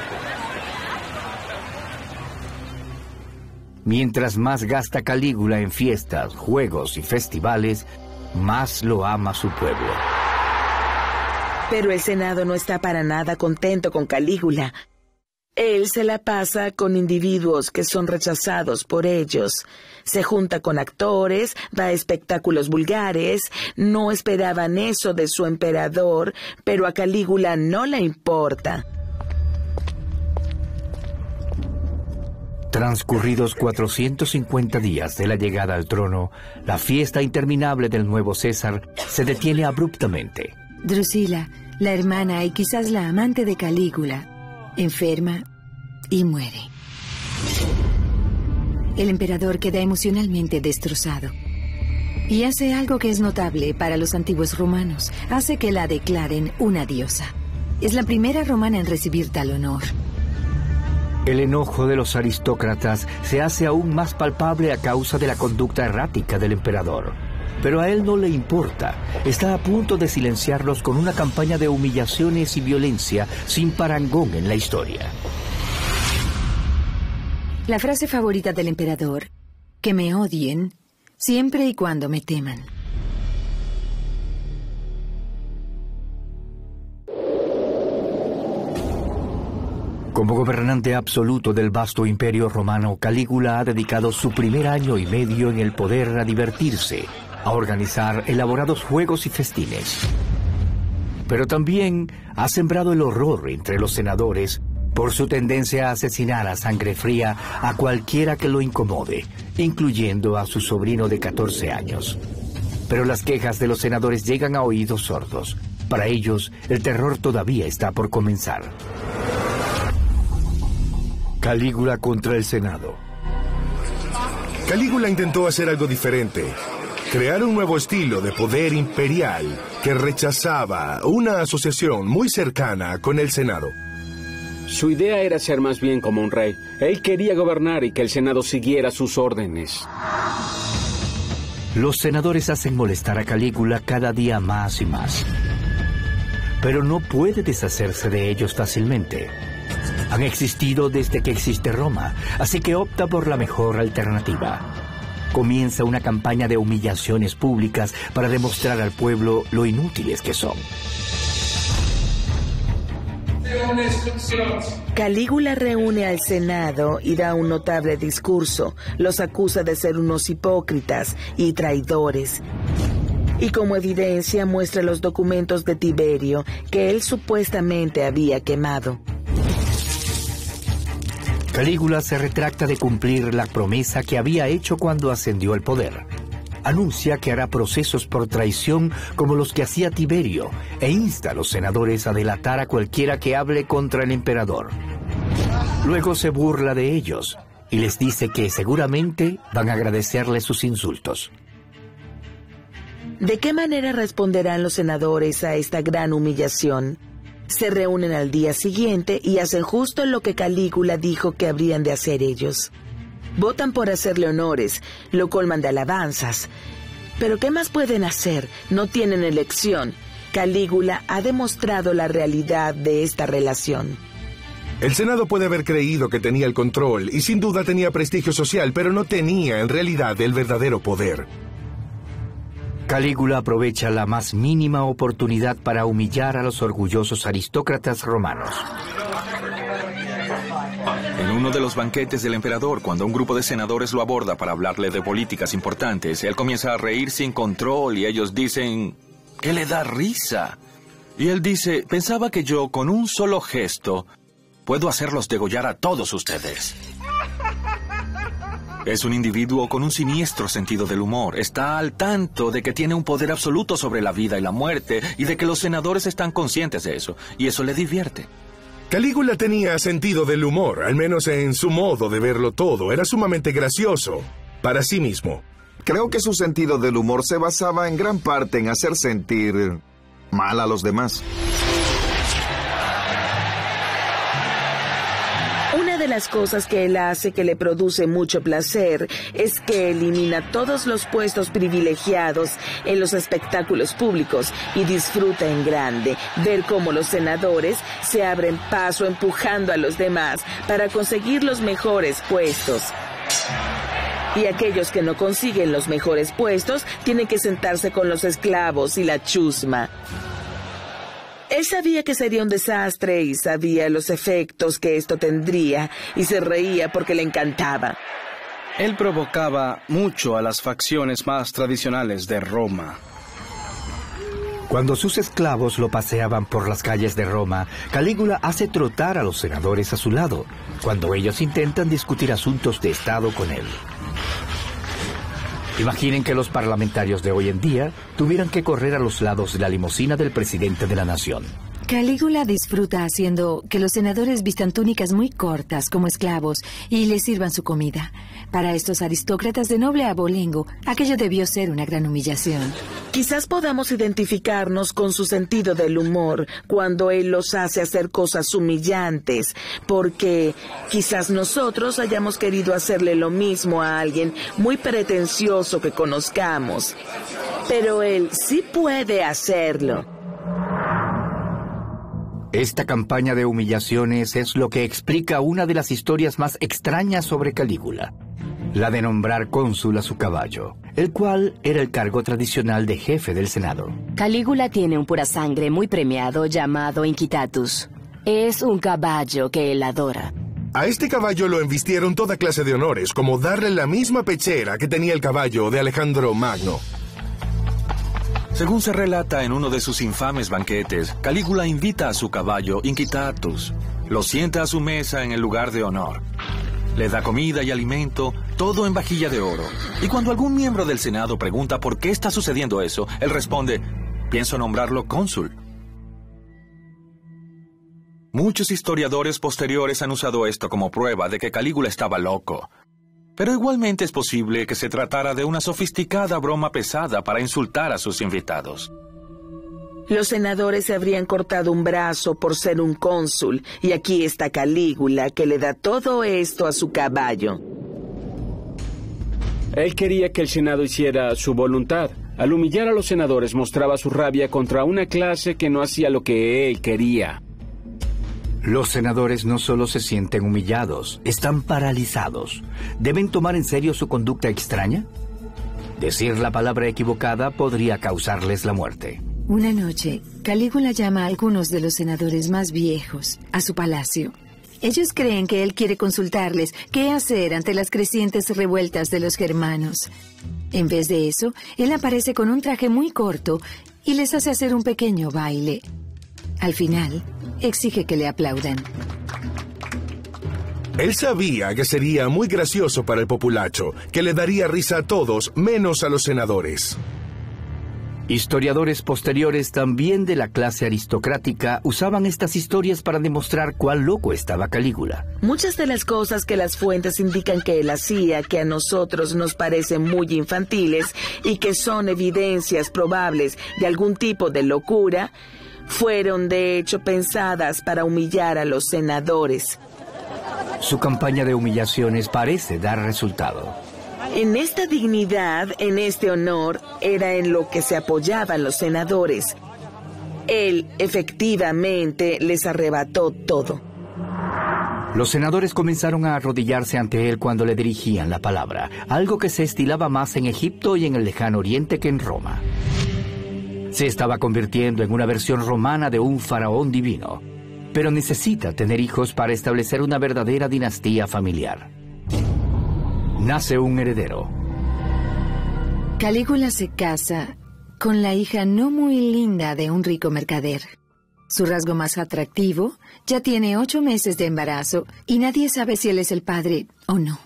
Mientras más gasta Calígula en fiestas, juegos y festivales, más lo ama su pueblo. Pero el Senado no está para nada contento con Calígula. Él se la pasa con individuos que son rechazados por ellos. Se junta con actores, da espectáculos vulgares. No esperaban eso de su emperador, pero a Calígula no le importa. Transcurridos 450 días de la llegada al trono, la fiesta interminable del nuevo César se detiene abruptamente. Drusila, la hermana y quizás la amante de Calígula, enferma y muere. El emperador queda emocionalmente destrozado y hace algo que es notable para los antiguos romanos. Hace que la declaren una diosa. Es la primera romana en recibir tal honor. El enojo de los aristócratas se hace aún más palpable a causa de la conducta errática del emperador. Pero a él no le importa. Está a punto de silenciarlos con una campaña de humillaciones y violencia sin parangón en la historia. La frase favorita del emperador: que me odien siempre y cuando me teman. Como gobernante absoluto del vasto imperio romano, Calígula ha dedicado su primer año y medio en el poder a divertirse, a organizar elaborados juegos y festines. Pero también ha sembrado el horror entre los senadores por su tendencia a asesinar a sangre fría a cualquiera que lo incomode, incluyendo a su sobrino de 14 años. Pero las quejas de los senadores llegan a oídos sordos. Para ellos, el terror todavía está por comenzar. Calígula contra el Senado. Calígula intentó hacer algo diferente. Crear un nuevo estilo de poder imperial que rechazaba una asociación muy cercana con el Senado. Su idea era ser más bien como un rey. Él quería gobernar y que el Senado siguiera sus órdenes. Los senadores hacen molestar a Calígula cada día más y más. Pero no puede deshacerse de ellos fácilmente. Han existido desde que existe Roma, así que opta por la mejor alternativa. Comienza una campaña de humillaciones públicas para demostrar al pueblo lo inútiles que son. Calígula reúne al Senado y da un notable discurso. Los acusa de ser unos hipócritas y traidores. Y como evidencia muestra los documentos de Tiberio que él supuestamente había quemado. Calígula se retracta de cumplir la promesa que había hecho cuando ascendió al poder. Anuncia que hará procesos por traición como los que hacía Tiberio e insta a los senadores a delatar a cualquiera que hable contra el emperador. Luego se burla de ellos y les dice que seguramente van a agradecerle sus insultos. ¿De qué manera responderán los senadores a esta gran humillación? Se reúnen al día siguiente y hacen justo lo que Calígula dijo que habrían de hacer ellos. Votan por hacerle honores, lo colman de alabanzas. Pero ¿qué más pueden hacer? No tienen elección. Calígula ha demostrado la realidad de esta relación. El Senado puede haber creído que tenía el control y sin duda tenía prestigio social, pero no tenía en realidad el verdadero poder. Calígula aprovecha la más mínima oportunidad para humillar a los orgullosos aristócratas romanos. En uno de los banquetes del emperador, cuando un grupo de senadores lo aborda para hablarle de políticas importantes, él comienza a reír sin control y ellos dicen que le da risa. Y él dice, pensaba que yo con un solo gesto puedo hacerlos degollar a todos ustedes. Es un individuo con un siniestro sentido del humor. Está al tanto de que tiene un poder absoluto sobre la vida y la muerte y de que los senadores están conscientes de eso. Y eso le divierte. Calígula tenía sentido del humor, al menos en su modo de verlo todo. Era sumamente gracioso para sí mismo. Creo que su sentido del humor se basaba en gran parte en hacer sentir mal a los demás. Una de las cosas que él hace que le produce mucho placer es que elimina todos los puestos privilegiados en los espectáculos públicos y disfruta en grande ver cómo los senadores se abren paso empujando a los demás para conseguir los mejores puestos. Y aquellos que no consiguen los mejores puestos tienen que sentarse con los esclavos y la chusma. Él sabía que sería un desastre y sabía los efectos que esto tendría y se reía porque le encantaba. Él provocaba mucho a las facciones más tradicionales de Roma. Cuando sus esclavos lo paseaban por las calles de Roma, Calígula hace trotar a los senadores a su lado, cuando ellos intentan discutir asuntos de Estado con él. Imaginen que los parlamentarios de hoy en día tuvieran que correr a los lados de la limusina del presidente de la nación. Calígula disfruta haciendo que los senadores vistan túnicas muy cortas como esclavos y les sirvan su comida. Para estos aristócratas de noble abolengo, aquello debió ser una gran humillación. Quizás podamos identificarnos con su sentido del humor cuando él los hace hacer cosas humillantes, porque quizás nosotros hayamos querido hacerle lo mismo a alguien muy pretencioso que conozcamos. Pero él sí puede hacerlo. Esta campaña de humillaciones es lo que explica una de las historias más extrañas sobre Calígula, la de nombrar cónsul a su caballo, el cual era el cargo tradicional de jefe del Senado. Calígula tiene un purasangre muy premiado llamado Inquitatus. Es un caballo que él adora. A este caballo lo embistieron toda clase de honores, como darle la misma pechera que tenía el caballo de Alejandro Magno. Según se relata en uno de sus infames banquetes, Calígula invita a su caballo Inquitatus, lo sienta a su mesa en el lugar de honor. Le da comida y alimento, todo en vajilla de oro. Y cuando algún miembro del Senado pregunta por qué está sucediendo eso, él responde, pienso nombrarlo cónsul. Muchos historiadores posteriores han usado esto como prueba de que Calígula estaba loco. Pero igualmente es posible que se tratara de una sofisticada broma pesada para insultar a sus invitados. Los senadores se habrían cortado un brazo por ser un cónsul, y aquí está Calígula, que le da todo esto a su caballo. Él quería que el Senado hiciera su voluntad. Al humillar a los senadores mostraba su rabia contra una clase que no hacía lo que él quería. Los senadores no solo se sienten humillados, están paralizados. ¿Deben tomar en serio su conducta extraña? Decir la palabra equivocada podría causarles la muerte. Una noche, Calígula llama a algunos de los senadores más viejos a su palacio. Ellos creen que él quiere consultarles qué hacer ante las crecientes revueltas de los germanos. En vez de eso, él aparece con un traje muy corto y les hace hacer un pequeño baile. Al final, exige que le aplaudan. Él sabía que sería muy gracioso para el populacho, que le daría risa a todos, menos a los senadores. Historiadores posteriores, también de la clase aristocrática, usaban estas historias para demostrar cuán loco estaba Calígula. Muchas de las cosas que las fuentes indican que él hacía, que a nosotros nos parecen muy infantiles y que son evidencias probables de algún tipo de locura, fueron de hecho pensadas para humillar a los senadores. Su campaña de humillaciones parece dar resultado. En esta dignidad, en este honor, era en lo que se apoyaban los senadores. Él, efectivamente, les arrebató todo. Los senadores comenzaron a arrodillarse ante él cuando le dirigían la palabra, algo que se estilaba más en Egipto y en el lejano oriente que en Roma. Se estaba convirtiendo en una versión romana de un faraón divino, pero necesita tener hijos para establecer una verdadera dinastía familiar. Nace un heredero. Calígula se casa con la hija no muy linda de un rico mercader. Su rasgo más atractivo, ya tiene 8 meses de embarazo y nadie sabe si él es el padre o no.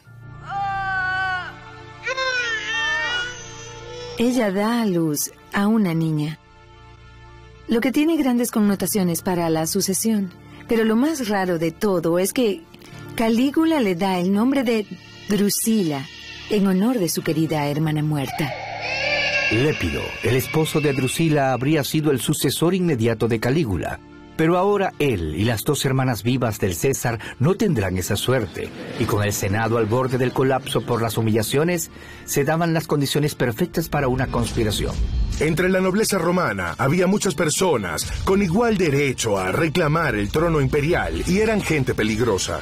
Ella da a luz a una niña, lo que tiene grandes connotaciones para la sucesión. Pero lo más raro de todo es que Calígula le da el nombre de Drusila en honor de su querida hermana muerta. Lépido, el esposo de Drusila, habría sido el sucesor inmediato de Calígula. Pero ahora él y las 2 hermanas vivas del César no tendrán esa suerte, y con el Senado al borde del colapso por las humillaciones, se daban las condiciones perfectas para una conspiración. Entre la nobleza romana había muchas personas con igual derecho a reclamar el trono imperial y eran gente peligrosa.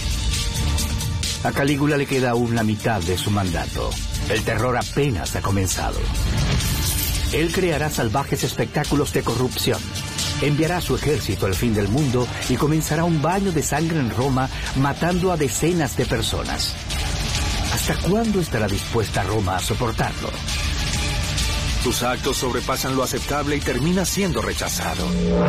A Calígula le queda aún la mitad de su mandato. El terror apenas ha comenzado. Él creará salvajes espectáculos de corrupción. Enviará a su ejército al fin del mundo y comenzará un baño de sangre en Roma, matando a decenas de personas. ¿Hasta cuándo estará dispuesta Roma a soportarlo? Sus actos sobrepasan lo aceptable y termina siendo rechazado.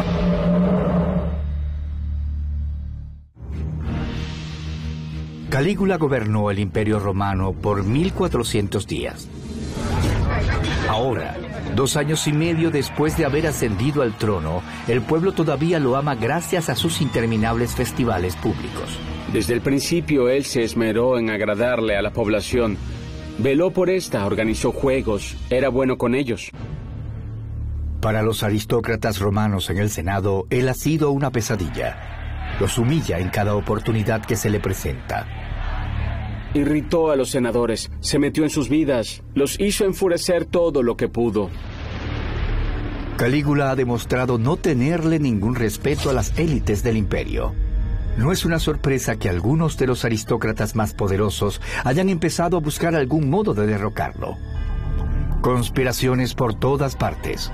Calígula gobernó el Imperio Romano por 1400 días. Ahora, 2 años y medio después de haber ascendido al trono, el pueblo todavía lo ama gracias a sus interminables festivales públicos. Desde el principio él se esmeró en agradarle a la población. Veló por esta, organizó juegos, era bueno con ellos. Para los aristócratas romanos en el Senado, él ha sido una pesadilla. Los humilla en cada oportunidad que se le presenta. Irritó a los senadores, se metió en sus vidas, los hizo enfurecer todo lo que pudo. Calígula ha demostrado no tenerle ningún respeto a las élites del imperio. No es una sorpresa que algunos de los aristócratas más poderosos hayan empezado a buscar algún modo de derrocarlo. Conspiraciones por todas partes.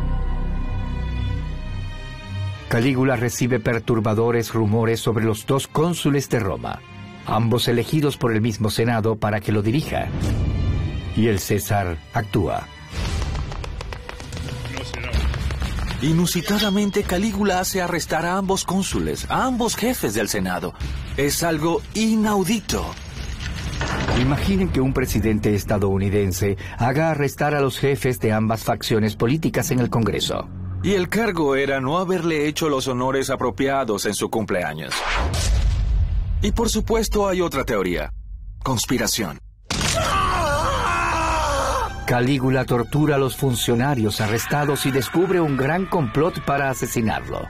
Calígula recibe perturbadores rumores sobre los 2 cónsules de Roma, ambos elegidos por el mismo Senado para que lo dirija. Y el César actúa. Inusitadamente, Calígula hace arrestar a ambos cónsules, a ambos jefes del Senado. Es algo inaudito. Imaginen que un presidente estadounidense haga arrestar a los jefes de ambas facciones políticas en el Congreso. Y el cargo era no haberle hecho los honores apropiados en su cumpleaños. Y por supuesto hay otra teoría. Conspiración. Calígula tortura a los funcionarios arrestados y descubre un gran complot para asesinarlo.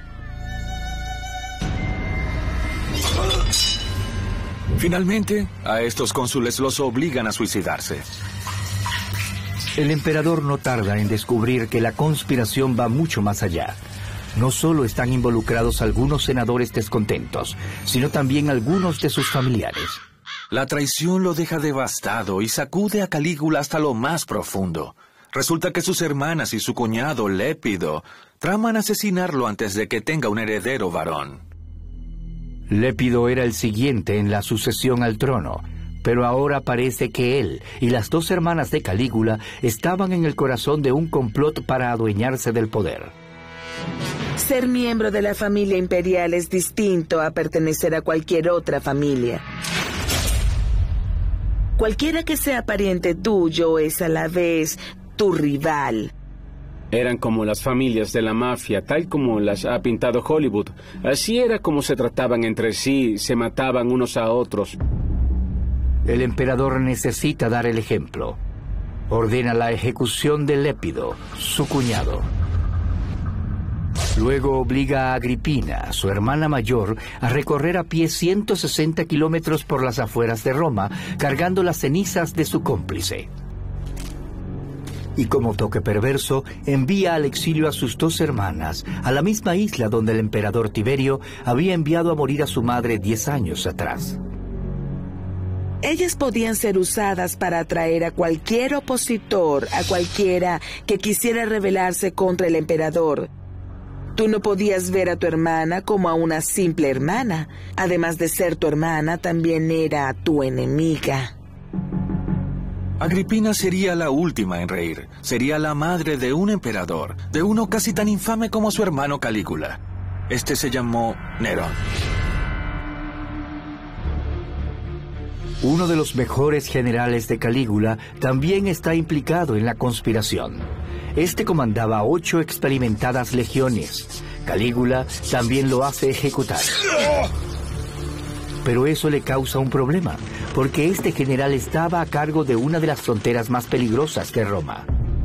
Finalmente, a estos cónsules los obligan a suicidarse. El emperador no tarda en descubrir que la conspiración va mucho más allá. No solo están involucrados algunos senadores descontentos, sino también algunos de sus familiares. La traición lo deja devastado y sacude a Calígula hasta lo más profundo. Resulta que sus hermanas y su cuñado, Lépido, traman asesinarlo antes de que tenga un heredero varón. Lépido era el siguiente en la sucesión al trono, pero ahora parece que él y las 2 hermanas de Calígula estaban en el corazón de un complot para adueñarse del poder. Ser miembro de la familia imperial es distinto a pertenecer a cualquier otra familia. Cualquiera que sea pariente tuyo es a la vez tu rival. Eran como las familias de la mafia, tal como las ha pintado Hollywood. Así era como se trataban entre sí, se mataban unos a otros. El emperador necesita dar el ejemplo. Ordena la ejecución de Lépido, su cuñado. Luego obliga a Agripina, su hermana mayor, a recorrer a pie 160 kilómetros por las afueras de Roma, cargando las cenizas de su cómplice. Y como toque perverso, envía al exilio a sus 2 hermanas, a la misma isla donde el emperador Tiberio había enviado a morir a su madre 10 años atrás. Ellas podían ser usadas para atraer a cualquier opositor, a cualquiera que quisiera rebelarse contra el emperador. Tú no podías ver a tu hermana como a una simple hermana. Además de ser tu hermana, también era tu enemiga. Agripina sería la última en reír. Sería la madre de un emperador, de uno casi tan infame como su hermano Calígula. Este se llamó Nerón. Uno de los mejores generales de Calígula también está implicado en la conspiración. Este comandaba 8 experimentadas legiones. Calígula también lo hace ejecutar. Pero eso le causa un problema, porque este general estaba a cargo de una de las fronteras más peligrosas de Roma.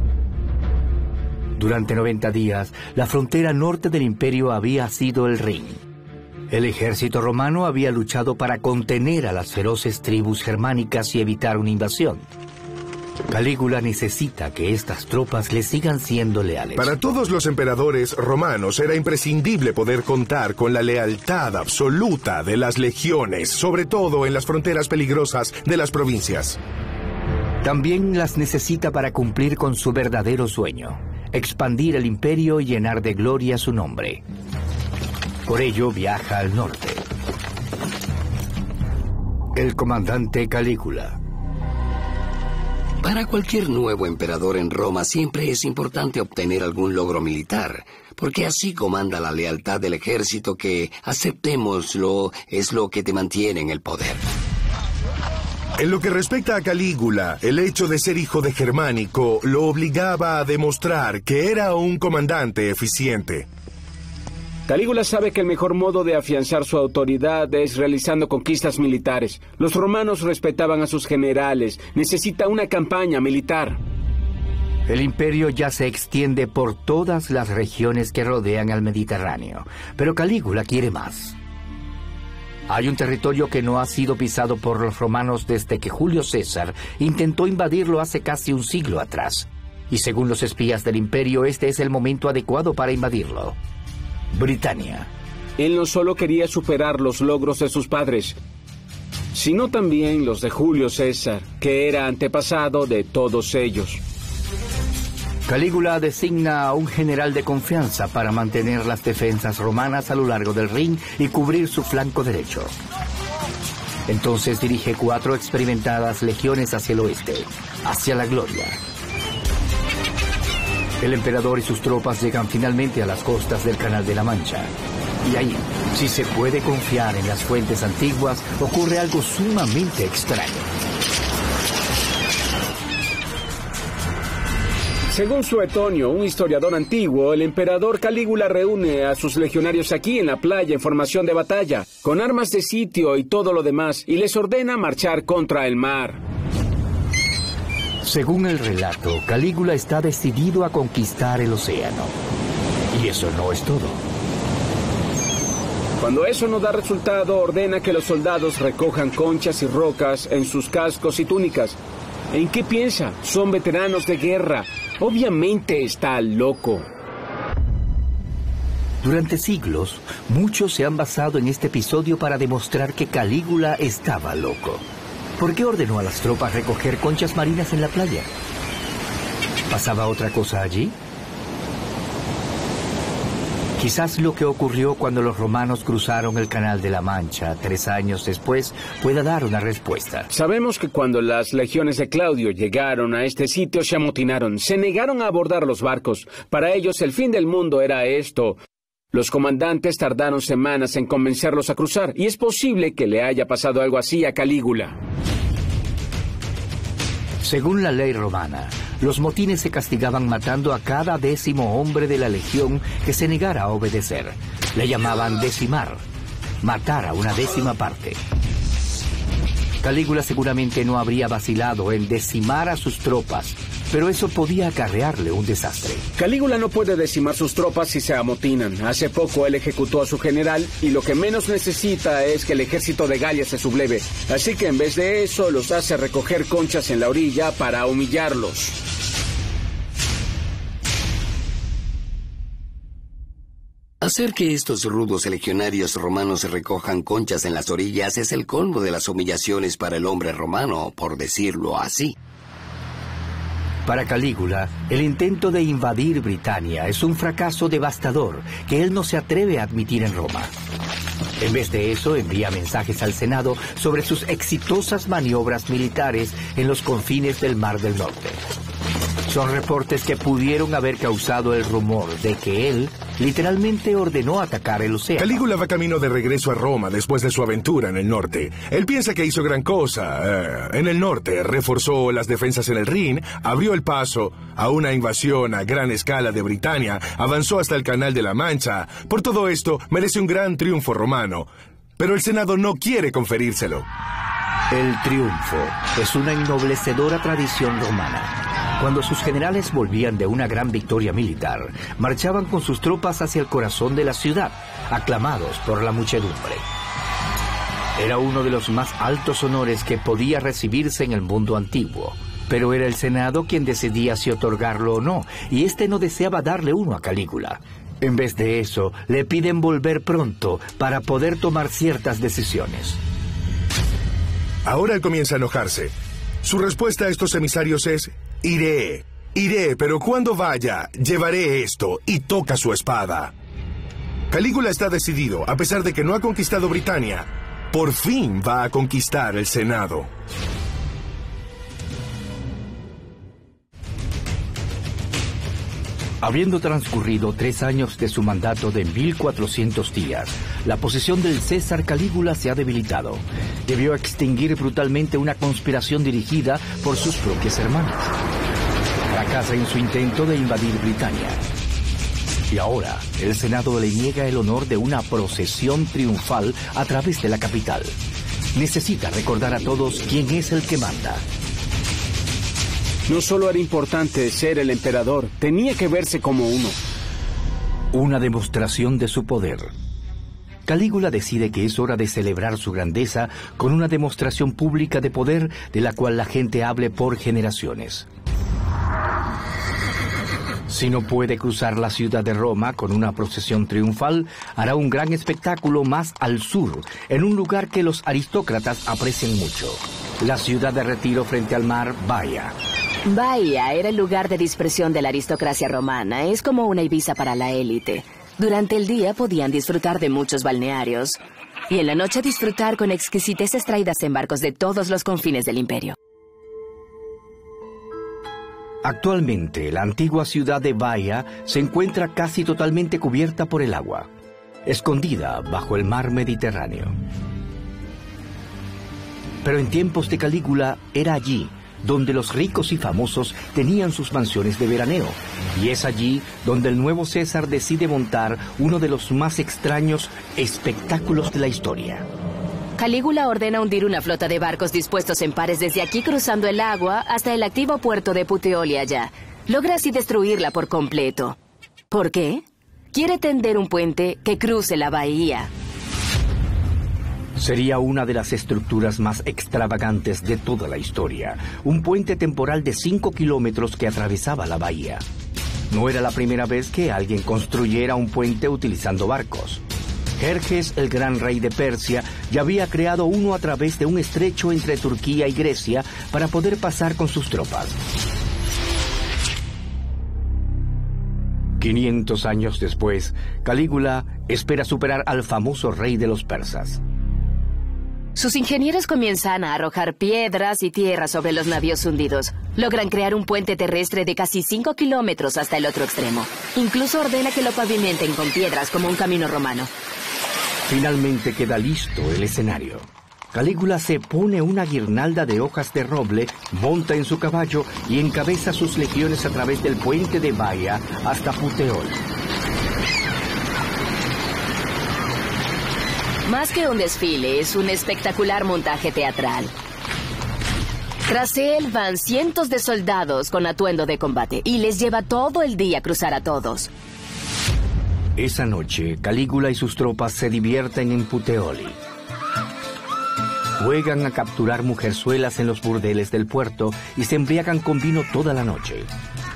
Durante 90 días, la frontera norte del imperio había sido el Rin. El ejército romano había luchado para contener a las feroces tribus germánicas y evitar una invasión. Calígula necesita que estas tropas le sigan siendo leales. Para todos los emperadores romanos era imprescindible poder contar con la lealtad absoluta de las legiones, sobre todo en las fronteras peligrosas de las provincias. También las necesita para cumplir con su verdadero sueño, expandir el imperio y llenar de gloria su nombre. Por ello viaja al norte. El comandante Calígula. Para cualquier nuevo emperador en Roma siempre es importante obtener algún logro militar, porque así comanda la lealtad del ejército que, aceptémoslo, es lo que te mantiene en el poder. En lo que respecta a Calígula, el hecho de ser hijo de Germánico lo obligaba a demostrar que era un comandante eficiente. Calígula sabe que el mejor modo de afianzar su autoridad es realizando conquistas militares. Los romanos respetaban a sus generales. Necesita una campaña militar. El imperio ya se extiende por todas las regiones que rodean al Mediterráneo, pero Calígula quiere más. Hay un territorio que no ha sido pisado por los romanos desde que Julio César intentó invadirlo hace casi un siglo atrás. Y según los espías del imperio, este es el momento adecuado para invadirlo. Britania. Él no solo quería superar los logros de sus padres, sino también los de Julio César, que era antepasado de todos ellos. Calígula designa a un general de confianza para mantener las defensas romanas a lo largo del Rin y cubrir su flanco derecho. Entonces dirige 4 experimentadas legiones hacia el oeste, hacia la gloria. El emperador y sus tropas llegan finalmente a las costas del Canal de la Mancha. Y ahí, si se puede confiar en las fuentes antiguas, ocurre algo sumamente extraño. Según Suetonio, un historiador antiguo, el emperador Calígula reúne a sus legionarios aquí en la playa en formación de batalla, con armas de sitio y todo lo demás, y les ordena marchar contra el mar. Según el relato, Calígula está decidido a conquistar el océano. Y eso no es todo. Cuando eso no da resultado, ordena que los soldados recojan conchas y rocas en sus cascos y túnicas. ¿En qué piensa? Son veteranos de guerra. Obviamente está loco. Durante siglos, muchos se han basado en este episodio para demostrar que Calígula estaba loco. ¿Por qué ordenó a las tropas recoger conchas marinas en la playa? ¿Pasaba otra cosa allí? Quizás lo que ocurrió cuando los romanos cruzaron el Canal de la Mancha 3 años después pueda dar una respuesta. Sabemos que cuando las legiones de Claudio llegaron a este sitio se amotinaron, se negaron a abordar los barcos. Para ellos el fin del mundo era esto. Los comandantes tardaron semanas en convencerlos a cruzar, y es posible que le haya pasado algo así a Calígula. Según la ley romana, los motines se castigaban matando a cada 10º hombre de la legión que se negara a obedecer. Le llamaban decimar, matar a una 10ª parte. Calígula seguramente no habría vacilado en decimar a sus tropas, pero eso podía acarrearle un desastre. Calígula no puede decimar sus tropas si se amotinan. Hace poco él ejecutó a su general y lo que menos necesita es que el ejército de Galia se subleve. Así que en vez de eso los hace recoger conchas en la orilla para humillarlos. Hacer que estos rudos legionarios romanos recojan conchas en las orillas es el colmo de las humillaciones para el hombre romano, por decirlo así. Para Calígula, el intento de invadir Britania es un fracaso devastador que él no se atreve a admitir en Roma. En vez de eso, envía mensajes al Senado sobre sus exitosas maniobras militares en los confines del Mar del Norte. Son reportes que pudieron haber causado el rumor de que él literalmente ordenó atacar el océano. Calígula va camino de regreso a Roma después de su aventura en el norte. Él piensa que hizo gran cosa. En el norte reforzó las defensas en el Rin, abrió el paso a una invasión a gran escala de Britania, avanzó hasta el Canal de la Mancha. Por todo esto, merece un gran triunfo romano. Pero el Senado no quiere conferírselo. El triunfo es una ennoblecedora tradición romana. Cuando sus generales volvían de una gran victoria militar, marchaban con sus tropas hacia el corazón de la ciudad, aclamados por la muchedumbre. Era uno de los más altos honores que podía recibirse en el mundo antiguo, pero era el Senado quien decidía si otorgarlo o no, y este no deseaba darle uno a Calígula. En vez de eso, le piden volver pronto para poder tomar ciertas decisiones. Ahora él comienza a enojarse. Su respuesta a estos emisarios es: iré, pero cuando vaya, llevaré esto, y toca su espada. Calígula está decidido, a pesar de que no ha conquistado Britania. Por fin va a conquistar el Senado. Habiendo transcurrido 3 años de su mandato de 1400 días, la posición del César Calígula se ha debilitado. Debió extinguir brutalmente una conspiración dirigida por sus propias hermanas. Fracasa en su intento de invadir Britania. Y ahora, el Senado le niega el honor de una procesión triunfal a través de la capital. Necesita recordar a todos quién es el que manda. No solo era importante ser el emperador, tenía que verse como uno. Una demostración de su poder. Calígula decide que es hora de celebrar su grandeza con una demostración pública de poder de la cual la gente hable por generaciones. Si no puede cruzar la ciudad de Roma con una procesión triunfal, hará un gran espectáculo más al sur, en un lugar que los aristócratas aprecian mucho. La ciudad de retiro frente al mar, Baia. Baia era el lugar de dispersión de la aristocracia romana. Es como una Ibiza para la élite. Durante el día podían disfrutar de muchos balnearios y en la noche disfrutar con exquisiteces traídas en barcos de todos los confines del imperio. Actualmente, la antigua ciudad de Baia se encuentra casi totalmente cubierta por el agua, escondida bajo el mar Mediterráneo. Pero en tiempos de Calígula era allí donde los ricos y famosos tenían sus mansiones de veraneo, y es allí donde el nuevo César decide montar uno de los más extraños espectáculos de la historia. Calígula ordena hundir una flota de barcos dispuestos en pares desde aquí cruzando el agua hasta el activo puerto de Puteoli allá. Logra así destruirla por completo. ¿Por qué? Quiere tender un puente que cruce la bahía. Sería una de las estructuras más extravagantes de toda la historia. Un puente temporal de 5 kilómetros que atravesaba la bahía. No era la primera vez que alguien construyera un puente utilizando barcos. Jerjes, el gran rey de Persia, ya había creado uno a través de un estrecho entre Turquía y Grecia para poder pasar con sus tropas. 500 años después, Calígula espera superar al famoso rey de los persas. Sus ingenieros comienzan a arrojar piedras y tierra sobre los navíos hundidos. Logran crear un puente terrestre de casi 5 kilómetros hasta el otro extremo. Incluso ordena que lo pavimenten con piedras como un camino romano. Finalmente queda listo el escenario. Calígula se pone una guirnalda de hojas de roble, monta en su caballo y encabeza sus legiones a través del puente de Baia hasta Puteoli. Más que un desfile, es un espectacular montaje teatral. Tras él van cientos de soldados con atuendo de combate y les lleva todo el día cruzar a todos. Esa noche, Calígula y sus tropas se divierten en Puteoli. Juegan a capturar mujerzuelas en los burdeles del puerto y se embriagan con vino toda la noche.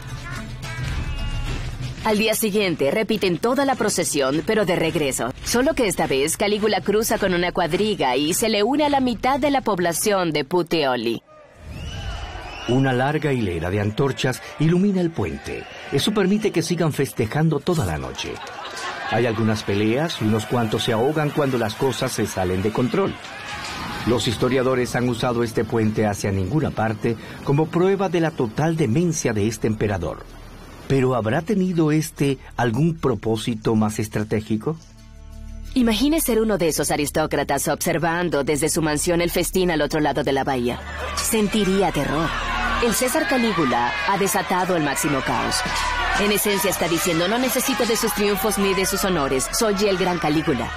Al día siguiente repiten toda la procesión, pero de regreso. Solo que esta vez Calígula cruza con una cuadriga y se le une a la mitad de la población de Puteoli. Una larga hilera de antorchas ilumina el puente. Eso permite que sigan festejando toda la noche. Hay algunas peleas y unos cuantos se ahogan cuando las cosas se salen de control. Los historiadores han usado este puente hacia ninguna parte como prueba de la total demencia de este emperador. ¿Pero habrá tenido algún propósito más estratégico? Imagine ser uno de esos aristócratas observando desde su mansión el festín al otro lado de la bahía. Sentiría terror. El César Calígula ha desatado el máximo caos. En esencia está diciendo, no necesito de sus triunfos ni de sus honores, soy el gran Calígula.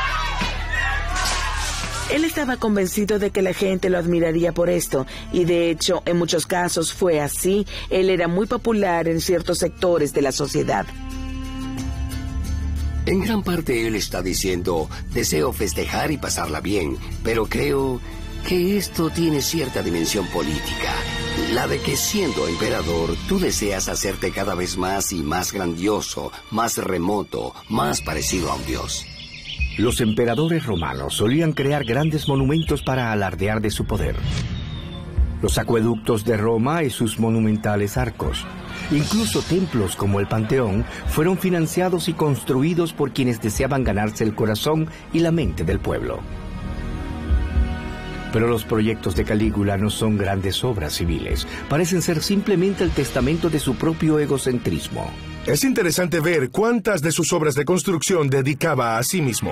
Él estaba convencido de que la gente lo admiraría por esto, y de hecho, en muchos casos fue así. Él era muy popular en ciertos sectores de la sociedad. En gran parte él está diciendo, deseo festejar y pasarla bien, pero creo que esto tiene cierta dimensión política. La de que siendo emperador, tú deseas hacerte cada vez más y más grandioso, más remoto, más parecido a un dios. Los emperadores romanos solían crear grandes monumentos para alardear de su poder. Los acueductos de Roma y sus monumentales arcos. Incluso templos como el Panteón fueron financiados y construidos por quienes deseaban ganarse el corazón y la mente del pueblo. Pero los proyectos de Calígula no son grandes obras civiles. Parecen ser simplemente el testamento de su propio egocentrismo. Es interesante ver cuántas de sus obras de construcción dedicaba a sí mismo.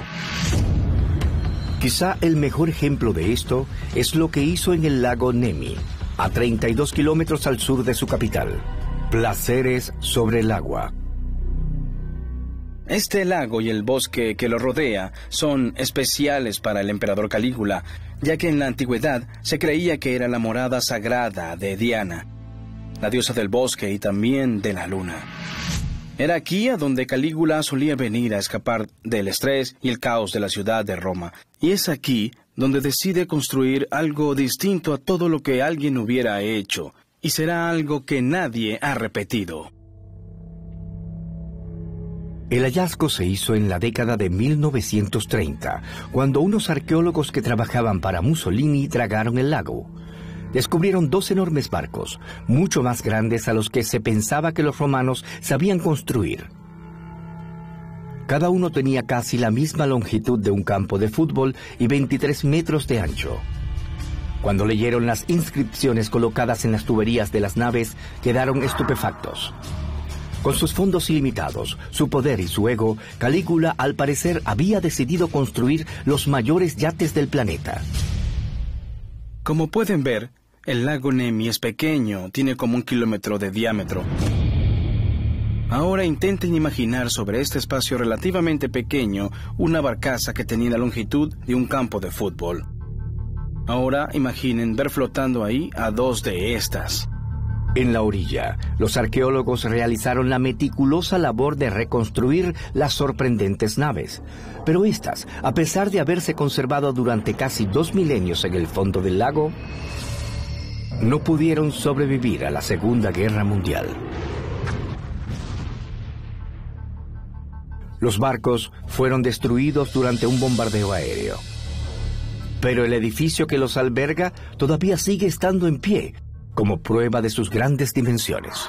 Quizá el mejor ejemplo de esto es lo que hizo en el lago Nemi, a 32 kilómetros al sur de su capital. Placeres sobre el agua. Este lago y el bosque que lo rodea son especiales para el emperador Calígula, ya que en la antigüedad se creía que era la morada sagrada de Diana, la diosa del bosque y también de la luna. Era aquí a donde Calígula solía venir a escapar del estrés y el caos de la ciudad de Roma. Y es aquí donde decide construir algo distinto a todo lo que alguien hubiera hecho, y será algo que nadie ha repetido. El hallazgo se hizo en la década de 1930, cuando unos arqueólogos que trabajaban para Mussolini dragaron el lago. Descubrieron 2 enormes barcos, mucho más grandes a los que se pensaba que los romanos sabían construir. Cada uno tenía casi la misma longitud de un campo de fútbol y 23 metros de ancho. Cuando leyeron las inscripciones colocadas en las tuberías de las naves, quedaron estupefactos. Con sus fondos ilimitados, su poder y su ego, Calígula al parecer había decidido construir los mayores yates del planeta. Como pueden ver, el lago Nemi es pequeño, tiene como 1 kilómetro de diámetro. Ahora intenten imaginar sobre este espacio relativamente pequeño una barcaza que tenía la longitud de un campo de fútbol. Ahora imaginen ver flotando ahí a 2 de estas. En la orilla, los arqueólogos realizaron la meticulosa labor de reconstruir las sorprendentes naves. Pero estas, a pesar de haberse conservado durante casi 2 milenios en el fondo del lago, no pudieron sobrevivir a la Segunda Guerra Mundial. Los barcos fueron destruidos durante un bombardeo aéreo. Pero el edificio que los alberga todavía sigue estando en pie, como prueba de sus grandes dimensiones.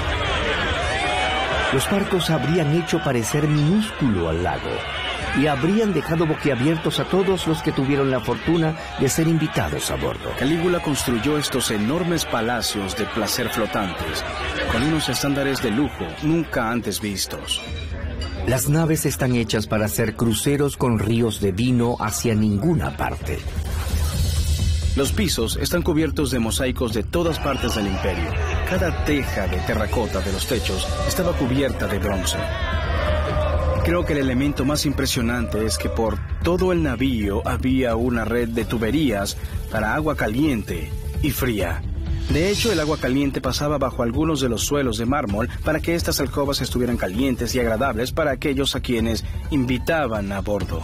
Los barcos habrían hecho parecer minúsculo al lago y habrían dejado boquiabiertos a todos los que tuvieron la fortuna de ser invitados a bordo. Calígula construyó estos enormes palacios de placer flotantes, con unos estándares de lujo nunca antes vistos. Las naves están hechas para hacer cruceros con ríos de vino hacia ninguna parte. Los pisos están cubiertos de mosaicos de todas partes del imperio. Cada teja de terracota de los techos estaba cubierta de bronce. Creo que el elemento más impresionante es que por todo el navío había una red de tuberías para agua caliente y fría. De hecho, el agua caliente pasaba bajo algunos de los suelos de mármol para que estas alcobas estuvieran calientes y agradables para aquellos a quienes invitaban a bordo.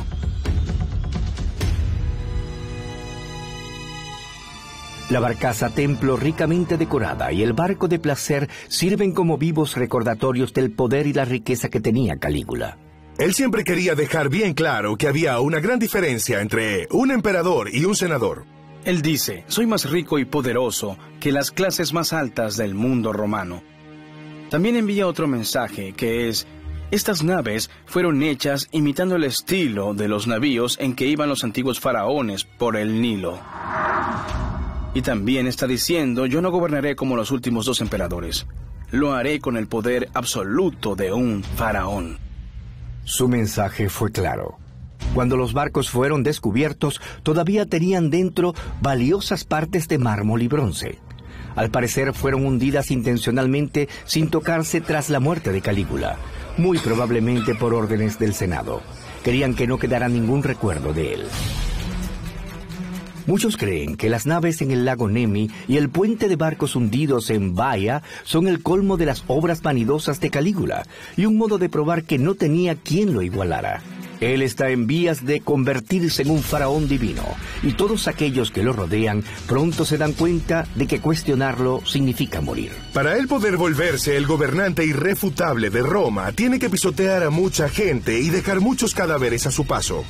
La barcaza templo ricamente decorada y el barco de placer sirven como vivos recordatorios del poder y la riqueza que tenía Calígula. Él siempre quería dejar bien claro que había una gran diferencia entre un emperador y un senador. Él dice, soy más rico y poderoso que las clases más altas del mundo romano. También envía otro mensaje que es, estas naves fueron hechas imitando el estilo de los navíos en que iban los antiguos faraones por el Nilo. Y también está diciendo, yo no gobernaré como los últimos 2 emperadores. Lo haré con el poder absoluto de un faraón. Su mensaje fue claro. Cuando los barcos fueron descubiertos, todavía tenían dentro valiosas partes de mármol y bronce. Al parecer fueron hundidas intencionalmente sin tocarse tras la muerte de Calígula, muy probablemente por órdenes del Senado. Querían que no quedara ningún recuerdo de él. Muchos creen que las naves en el lago Nemi y el puente de barcos hundidos en Baia son el colmo de las obras vanidosas de Calígula y un modo de probar que no tenía quien lo igualara. Él está en vías de convertirse en un faraón divino, y todos aquellos que lo rodean pronto se dan cuenta de que cuestionarlo significa morir. Para él poder volverse el gobernante irrefutable de Roma, tiene que pisotear a mucha gente y dejar muchos cadáveres a su paso.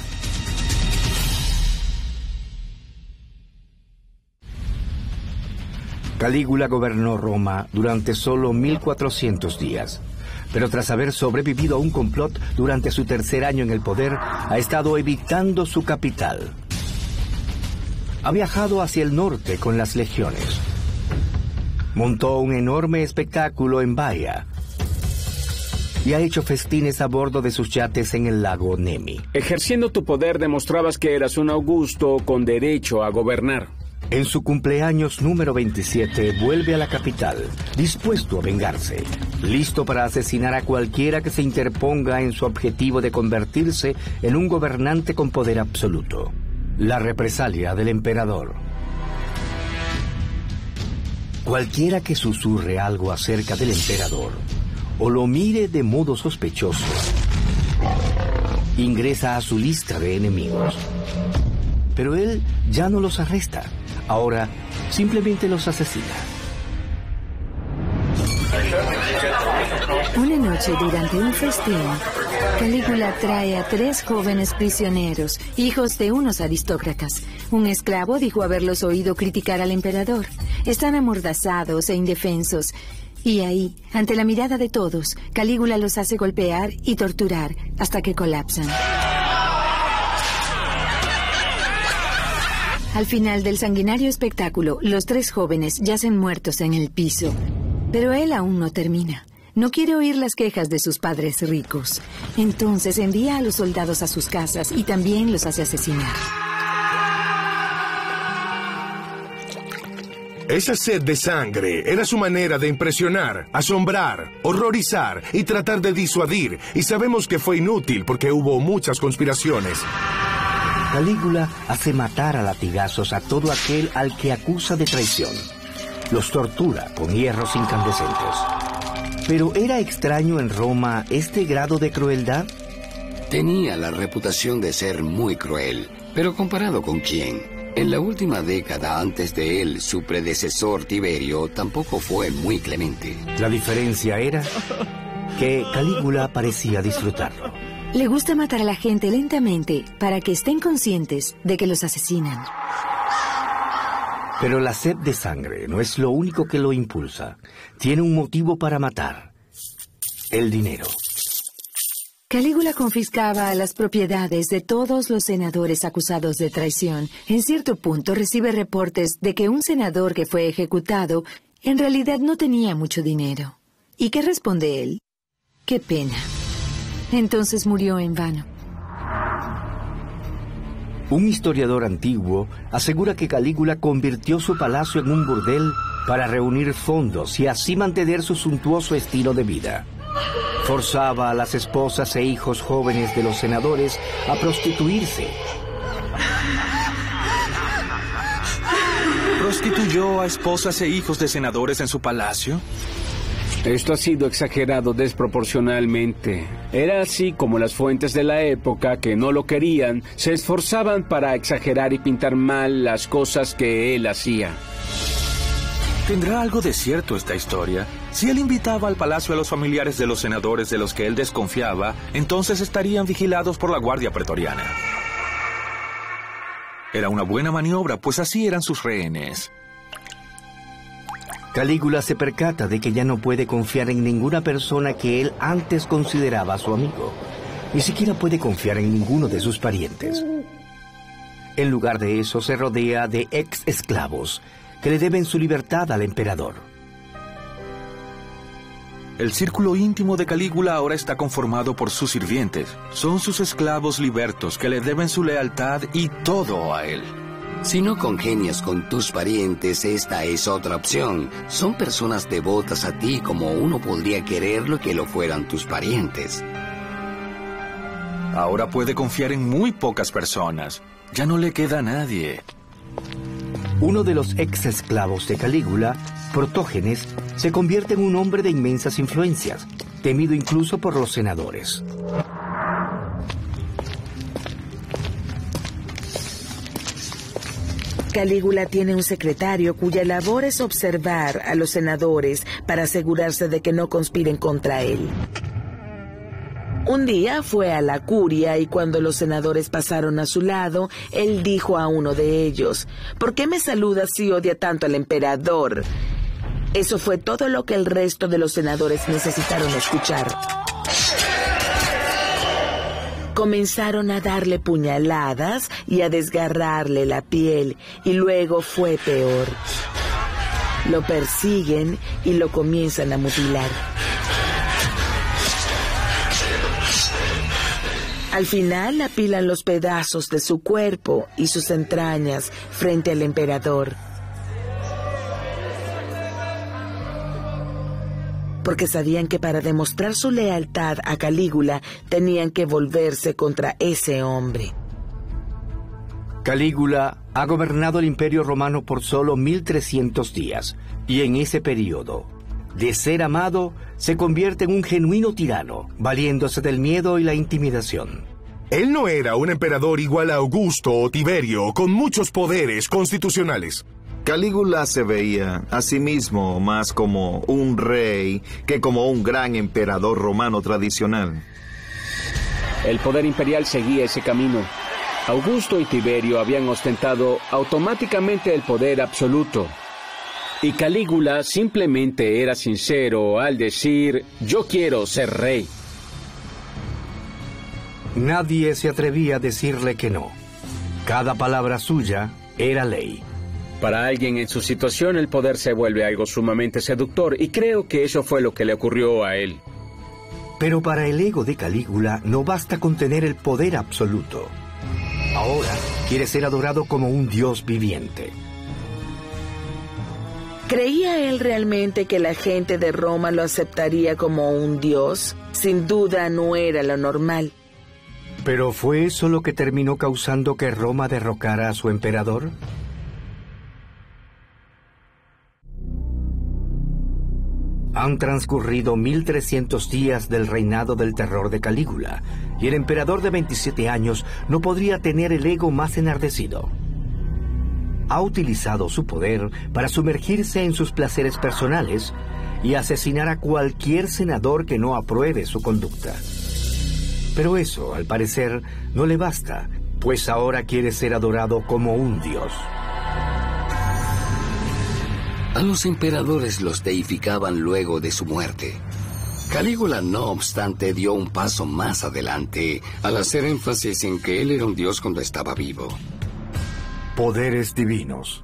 Calígula gobernó Roma durante solo 1400 días. Pero tras haber sobrevivido a un complot durante su 3er año en el poder, ha estado evitando su capital. Ha viajado hacia el norte con las legiones. Montó un enorme espectáculo en Baia. y ha hecho festines a bordo de sus yates en el lago Nemi. Ejerciendo tu poder demostrabas que eras un augusto con derecho a gobernar. En su cumpleaños número 27 vuelve a la capital, dispuesto a vengarse, listo para asesinar a cualquiera que se interponga en su objetivo de convertirse en un gobernante con poder absoluto. La represalia del emperador. Cualquiera que susurre algo acerca del emperador o lo mire de modo sospechoso, ingresa a su lista de enemigos. Pero él ya no los arresta. Ahora, simplemente los asesina. Una noche, durante un festín, Calígula trae a 3 jóvenes prisioneros, hijos de unos aristócratas. Un esclavo dijo haberlos oído criticar al emperador. Están amordazados e indefensos. Y ahí, ante la mirada de todos, Calígula los hace golpear y torturar hasta que colapsan. Al final del sanguinario espectáculo, los 3 jóvenes yacen muertos en el piso. Pero él aún no termina. No quiere oír las quejas de sus padres ricos. Entonces envía a los soldados a sus casas y también los hace asesinar. Esa sed de sangre era su manera de impresionar, asombrar, horrorizar y tratar de disuadir. Y sabemos que fue inútil porque hubo muchas conspiraciones. Calígula hace matar a latigazos a todo aquel al que acusa de traición. Los tortura con hierros incandescentes. ¿Pero era extraño en Roma este grado de crueldad? Tenía la reputación de ser muy cruel. ¿Pero comparado con quién? En la última década antes de él, su predecesor Tiberio tampoco fue muy clemente. La diferencia era que Calígula parecía disfrutarlo. Le gusta matar a la gente lentamente para que estén conscientes de que los asesinan. Pero la sed de sangre no es lo único que lo impulsa. Tiene un motivo para matar: el dinero. Calígula confiscaba las propiedades de todos los senadores acusados de traición. En cierto punto recibe reportes de que un senador que fue ejecutado en realidad no tenía mucho dinero. ¿Y qué responde él? ¡Qué pena! Entonces murió en vano. Un historiador antiguo asegura que Calígula convirtió su palacio en un burdel para reunir fondos y así mantener su suntuoso estilo de vida. Forzaba a las esposas e hijos jóvenes de los senadores a prostituirse. ¿Prostituyó a esposas e hijos de senadores en su palacio? Esto ha sido exagerado desproporcionalmente. Era así como las fuentes de la época, que no lo querían, se esforzaban para exagerar y pintar mal las cosas que él hacía. ¿Tendrá algo de cierto esta historia? Si él invitaba al palacio a los familiares de los senadores de los que él desconfiaba, entonces estarían vigilados por la guardia pretoriana. Era una buena maniobra, pues así eran sus rehenes. Calígula se percata de que ya no puede confiar en ninguna persona que él antes consideraba su amigo. Ni siquiera puede confiar en ninguno de sus parientes. En lugar de eso, se rodea de ex-esclavos que le deben su libertad al emperador. El círculo íntimo de Calígula ahora está conformado por sus sirvientes. Son sus esclavos libertos que le deben su lealtad y todo a él. Si no congenias con tus parientes, esta es otra opción. Son personas devotas a ti como uno podría quererlo que lo fueran tus parientes. Ahora puede confiar en muy pocas personas. Ya no le queda a nadie. Uno de los ex-esclavos de Calígula, Protógenes, se convierte en un hombre de inmensas influencias, temido incluso por los senadores. Calígula tiene un secretario cuya labor es observar a los senadores para asegurarse de que no conspiren contra él. Un día fue a la curia y cuando los senadores pasaron a su lado, él dijo a uno de ellos: ¿Por qué me saludas si odia tanto al emperador? Eso fue todo lo que el resto de los senadores necesitaron escuchar. Comenzaron a darle puñaladas y a desgarrarle la piel, y luego fue peor. Lo persiguen y lo comienzan a mutilar. Al final apilan los pedazos de su cuerpo y sus entrañas frente al emperador. Porque sabían que para demostrar su lealtad a Calígula tenían que volverse contra ese hombre. Calígula ha gobernado el Imperio Romano por solo 1300 días, y en ese periodo, de ser amado, se convierte en un genuino tirano, valiéndose del miedo y la intimidación. Él no era un emperador igual a Augusto o Tiberio, con muchos poderes constitucionales. Calígula se veía a sí mismo más como un rey que como un gran emperador romano tradicional. El poder imperial seguía ese camino. Augusto y Tiberio habían ostentado automáticamente el poder absoluto. Y Calígula simplemente era sincero al decir, yo quiero ser rey. Nadie se atrevía a decirle que no. Cada palabra suya era ley. Para alguien en su situación, el poder se vuelve algo sumamente seductor, y creo que eso fue lo que le ocurrió a él. Pero para el ego de Calígula no basta con tener el poder absoluto. Ahora quiere ser adorado como un dios viviente. ¿Creía él realmente que la gente de Roma lo aceptaría como un dios? Sin duda no era lo normal. ¿Pero fue eso lo que terminó causando que Roma derrocara a su emperador? Han transcurrido 1300 días del reinado del terror de Calígula, y el emperador de 27 años no podría tener el ego más enardecido. Ha utilizado su poder para sumergirse en sus placeres personales y asesinar a cualquier senador que no apruebe su conducta. Pero eso, al parecer, no le basta, pues ahora quiere ser adorado como un dios. A los emperadores los deificaban luego de su muerte. Calígula, no obstante, dio un paso más adelante al hacer énfasis en que él era un dios cuando estaba vivo. Poderes divinos.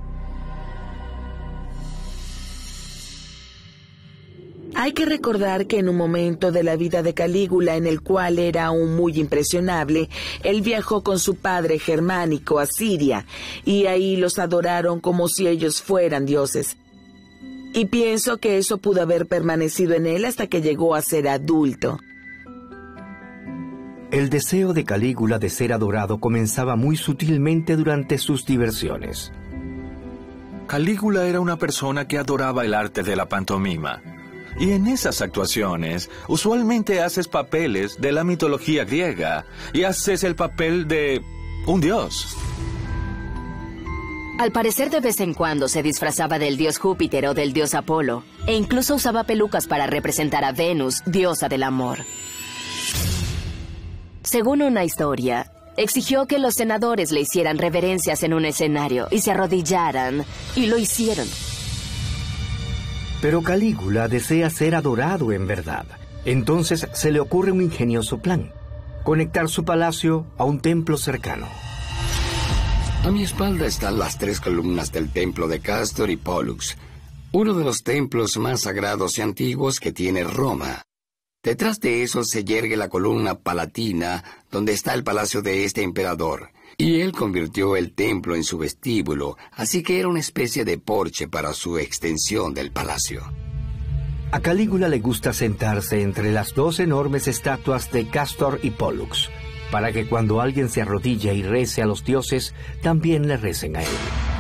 Hay que recordar que en un momento de la vida de Calígula en el cual era aún muy impresionable, él viajó con su padre germánico a Siria, y ahí los adoraron como si ellos fueran dioses. Y pienso que eso pudo haber permanecido en él hasta que llegó a ser adulto. El deseo de Calígula de ser adorado comenzaba muy sutilmente durante sus diversiones. Calígula era una persona que adoraba el arte de la pantomima. Y en esas actuaciones, usualmente haces papeles de la mitología griega y haces el papel de un dios. Al parecer, de vez en cuando se disfrazaba del dios Júpiter o del dios Apolo, e incluso usaba pelucas para representar a Venus, diosa del amor. Según una historia, exigió que los senadores le hicieran reverencias en un escenario y se arrodillaran, y lo hicieron. Pero Calígula desea ser adorado en verdad. Entonces se le ocurre un ingenioso plan: conectar su palacio a un templo cercano. A mi espalda están las 3 columnas del templo de Castor y Pollux, uno de los templos más sagrados y antiguos que tiene Roma. Detrás de eso se yergue la columna palatina, donde está el palacio de este emperador. Y él convirtió el templo en su vestíbulo, así que era una especie de porche para su extensión del palacio. A Calígula le gusta sentarse entre las 2 enormes estatuas de Castor y Pollux, para que cuando alguien se arrodille y rece a los dioses, también le recen a él.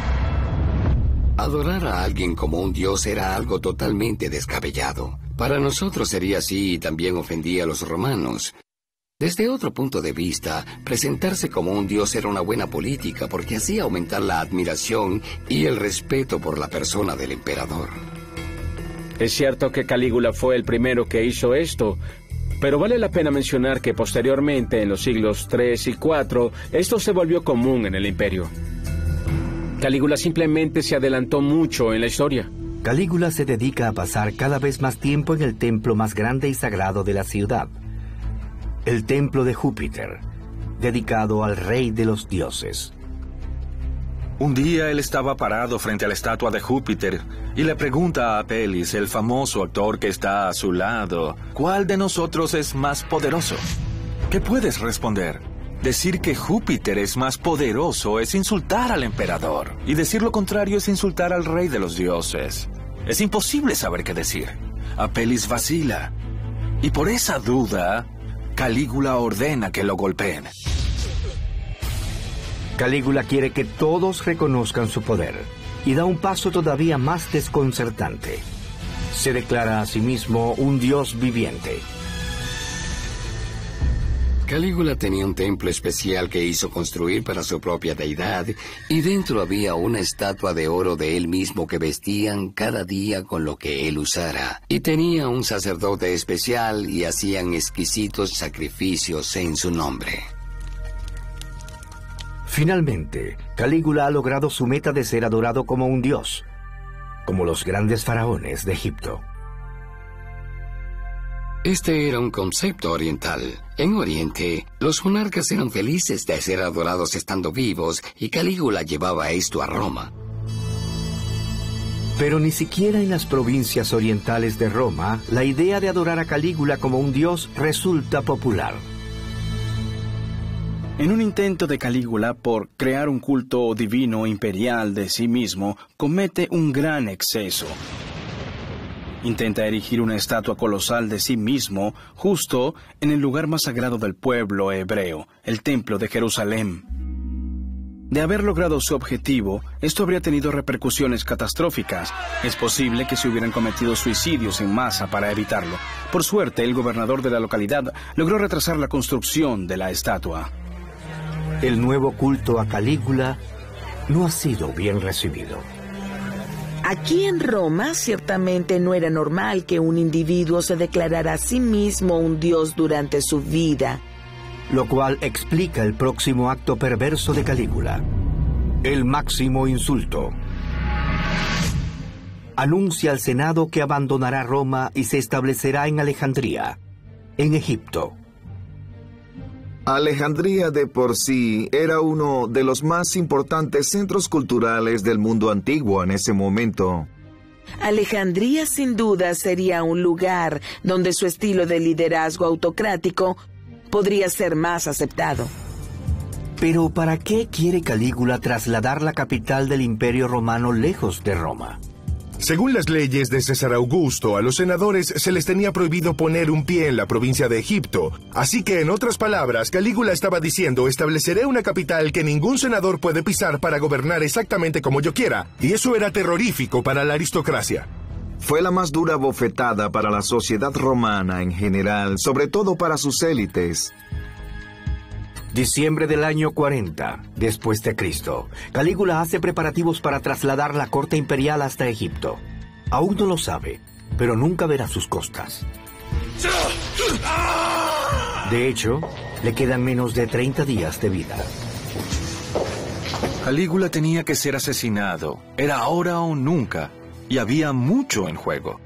Adorar a alguien como un dios era algo totalmente descabellado. Para nosotros sería así y también ofendía a los romanos. Desde otro punto de vista, presentarse como un dios era una buena política porque hacía aumentar la admiración y el respeto por la persona del emperador. Es cierto que Calígula fue el primero que hizo esto, pero vale la pena mencionar que posteriormente, en los siglos 3 y 4, esto se volvió común en el imperio. Calígula simplemente se adelantó mucho en la historia. Calígula se dedica a pasar cada vez más tiempo en el templo más grande y sagrado de la ciudad, el templo de Júpiter, dedicado al rey de los dioses. Un día él estaba parado frente a la estatua de Júpiter y le pregunta a Apeles, el famoso actor que está a su lado, ¿cuál de nosotros es más poderoso? ¿Qué puedes responder? Decir que Júpiter es más poderoso es insultar al emperador. Y decir lo contrario es insultar al rey de los dioses. Es imposible saber qué decir. Apelis vacila. Y por esa duda, Calígula ordena que lo golpeen. Calígula quiere que todos reconozcan su poder y da un paso todavía más desconcertante. Se declara a sí mismo un dios viviente. Calígula tenía un templo especial que hizo construir para su propia deidad, y dentro había una estatua de oro de él mismo que vestían cada día con lo que él usara. Y tenía un sacerdote especial y hacían exquisitos sacrificios en su nombre. Finalmente, Calígula ha logrado su meta de ser adorado como un dios, como los grandes faraones de Egipto. Este era un concepto oriental. En Oriente, los monarcas eran felices de ser adorados estando vivos, y Calígula llevaba esto a Roma. Pero ni siquiera en las provincias orientales de Roma, la idea de adorar a Calígula como un dios resulta popular. En un intento de Calígula por crear un culto divino imperial de sí mismo, comete un gran exceso. Intenta erigir una estatua colosal de sí mismo justo en el lugar más sagrado del pueblo hebreo, el Templo de Jerusalén. De haber logrado su objetivo, esto habría tenido repercusiones catastróficas. Es posible que se hubieran cometido suicidios en masa para evitarlo. Por suerte, el gobernador de la localidad logró retrasar la construcción de la estatua. El nuevo culto a Calígula no ha sido bien recibido. Aquí en Roma, ciertamente no era normal que un individuo se declarara a sí mismo un dios durante su vida. Lo cual explica el próximo acto perverso de Calígula: el máximo insulto. Anuncia al Senado que abandonará Roma y se establecerá en Alejandría, en Egipto. Alejandría de por sí era uno de los más importantes centros culturales del mundo antiguo en ese momento. Alejandría sin duda sería un lugar donde su estilo de liderazgo autocrático podría ser más aceptado. Pero ¿para qué quiere Calígula trasladar la capital del Imperio Romano lejos de Roma? Según las leyes de César Augusto, a los senadores se les tenía prohibido poner un pie en la provincia de Egipto. Así que, en otras palabras, Calígula estaba diciendo: estableceré una capital que ningún senador puede pisar para gobernar exactamente como yo quiera. Y eso era terrorífico para la aristocracia. Fue la más dura bofetada para la sociedad romana en general, sobre todo para sus élites. Diciembre del año 40, después de Cristo, Calígula hace preparativos para trasladar la corte imperial hasta Egipto. Aún no lo sabe, pero nunca verá sus costas. De hecho, le quedan menos de 30 días de vida. Calígula tenía que ser asesinado. Era ahora o nunca. Y había mucho en juego.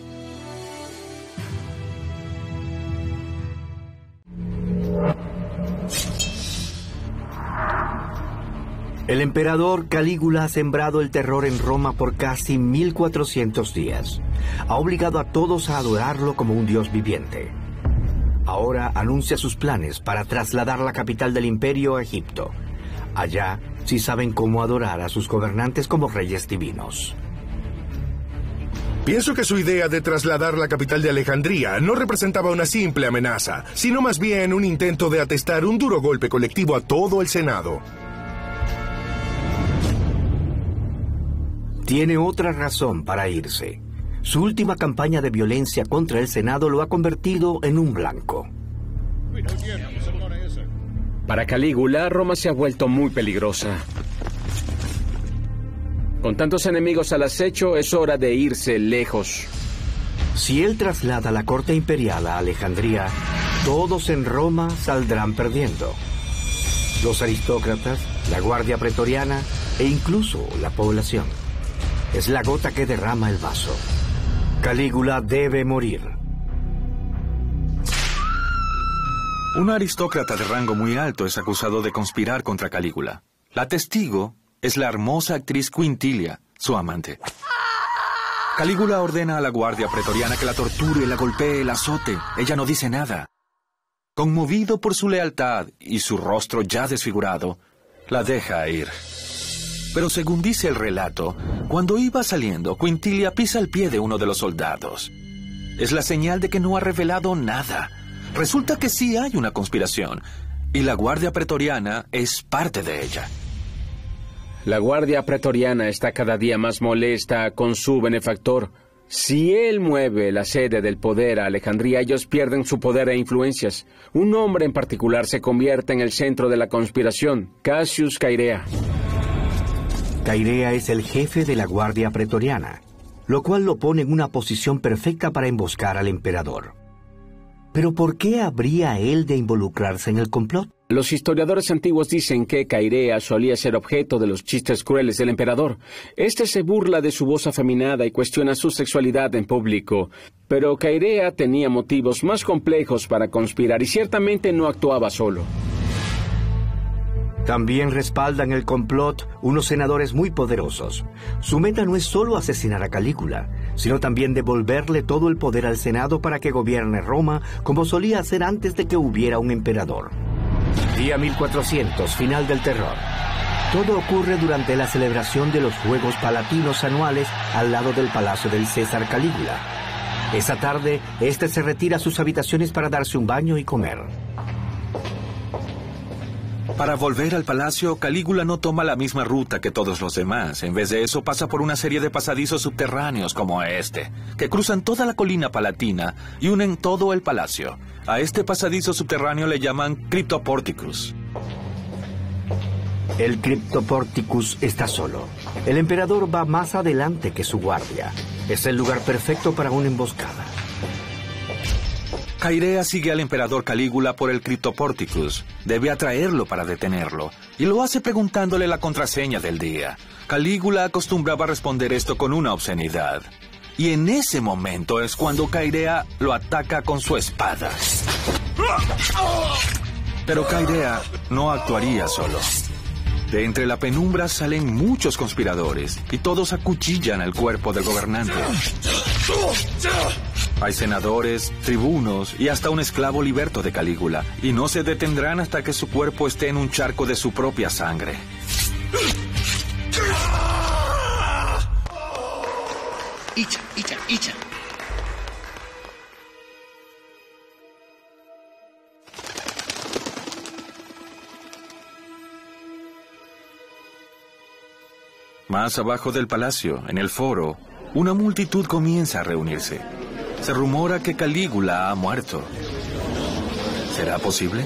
El emperador Calígula ha sembrado el terror en Roma por casi 1400 días. Ha obligado a todos a adorarlo como un dios viviente. Ahora anuncia sus planes para trasladar la capital del imperio a Egipto. Allá sí saben cómo adorar a sus gobernantes como reyes divinos. Pienso que su idea de trasladar la capital de Alejandría no representaba una simple amenaza, sino más bien un intento de atestar un duro golpe colectivo a todo el Senado. Tiene otra razón para irse. Su última campaña de violencia contra el Senado lo ha convertido en un blanco. Para Calígula, Roma se ha vuelto muy peligrosa. Con tantos enemigos al acecho, es hora de irse lejos. Si él traslada la corte imperial a Alejandría, todos en Roma saldrán perdiendo. Los aristócratas, la guardia pretoriana e incluso la población. Es la gota que derrama el vaso. Calígula debe morir. Un aristócrata de rango muy alto es acusado de conspirar contra Calígula. La testigo es la hermosa actriz Quintilia, su amante. Calígula ordena a la guardia pretoriana que la torture, la golpee, la azote. Ella no dice nada. Conmovido por su lealtad y su rostro ya desfigurado, la deja ir. Pero según dice el relato, cuando iba saliendo, Quintilia pisa el pie de uno de los soldados. Es la señal de que no ha revelado nada. Resulta que sí hay una conspiración, y la Guardia Pretoriana es parte de ella. La Guardia Pretoriana está cada día más molesta con su benefactor. Si él mueve la sede del poder a Alejandría, ellos pierden su poder e influencias. Un hombre en particular se convierte en el centro de la conspiración, Cassius Cairea. Cairea es el jefe de la Guardia Pretoriana, lo cual lo pone en una posición perfecta para emboscar al emperador. ¿Pero por qué habría él de involucrarse en el complot? Los historiadores antiguos dicen que Cairea solía ser objeto de los chistes crueles del emperador. Este se burla de su voz afeminada y cuestiona su sexualidad en público. Pero Cairea tenía motivos más complejos para conspirar y ciertamente no actuaba solo. También respaldan el complot unos senadores muy poderosos. Su meta no es solo asesinar a Calígula, sino también devolverle todo el poder al Senado para que gobierne Roma como solía hacer antes de que hubiera un emperador. Día 1400, final del terror. Todo ocurre durante la celebración de los Juegos Palatinos anuales al lado del palacio del César Calígula. Esa tarde, este se retira a sus habitaciones para darse un baño y comer. Para volver al palacio, Calígula no toma la misma ruta que todos los demás. En vez de eso, pasa por una serie de pasadizos subterráneos como este, que cruzan toda la colina palatina y unen todo el palacio. A este pasadizo subterráneo le llaman Cryptoporticus. El Cryptoporticus está solo. El emperador va más adelante que su guardia. Es el lugar perfecto para una emboscada. Cairea sigue al emperador Calígula por el Cryptoporticus. Debe atraerlo para detenerlo, y lo hace preguntándole la contraseña del día. Calígula acostumbraba a responder esto con una obscenidad. Y en ese momento es cuando Cairea lo ataca con su espada. Pero Cairea no actuaría solo. De entre la penumbra salen muchos conspiradores, y todos acuchillan el cuerpo del gobernante. Hay senadores, tribunos y hasta un esclavo liberto de Calígula, y no se detendrán hasta que su cuerpo esté en un charco de su propia sangre. Icha. Más abajo del palacio, en el foro, una multitud comienza a reunirse. Se rumora que Calígula ha muerto. ¿Será posible?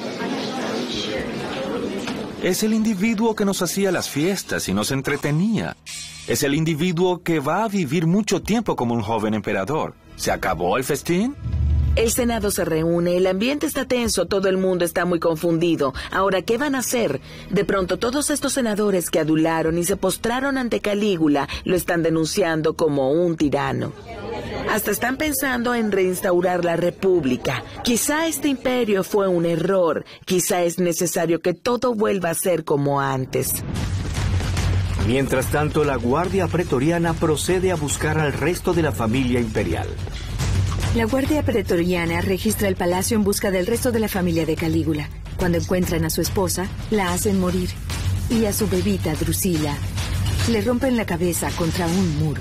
Es el individuo que nos hacía las fiestas y nos entretenía. Es el individuo que va a vivir mucho tiempo como un joven emperador. ¿Se acabó el festín? El Senado se reúne, el ambiente está tenso, todo el mundo está muy confundido. Ahora, ¿qué van a hacer? De pronto, todos estos senadores que adularon y se postraron ante Calígula lo están denunciando como un tirano. Hasta están pensando en reinstaurar la república. Quizá este imperio fue un error. Quizá es necesario que todo vuelva a ser como antes. Mientras tanto, la Guardia Pretoriana procede a buscar al resto de la familia imperial. La Guardia Pretoriana registra el palacio en busca del resto de la familia de Calígula. Cuando encuentran a su esposa, la hacen morir. Y a su bebita, Drusila, le rompen la cabeza contra un muro.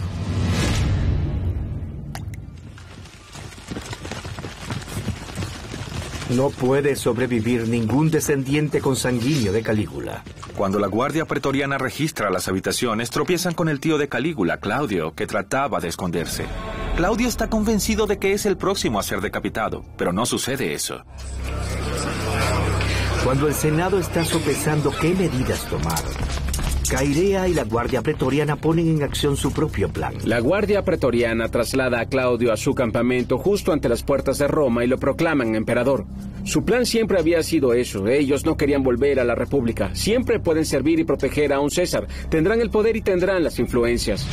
No puede sobrevivir ningún descendiente consanguíneo de Calígula. Cuando la Guardia Pretoriana registra las habitaciones, tropiezan con el tío de Calígula, Claudio, que trataba de esconderse. Claudio está convencido de que es el próximo a ser decapitado, pero no sucede eso. Cuando el Senado está sopesando qué medidas tomar, Cairea y la Guardia Pretoriana ponen en acción su propio plan. La Guardia Pretoriana traslada a Claudio a su campamento justo ante las puertas de Roma y lo proclaman emperador. Su plan siempre había sido eso. Ellos no querían volver a la República. Siempre pueden servir y proteger a un César. Tendrán el poder y tendrán las influencias.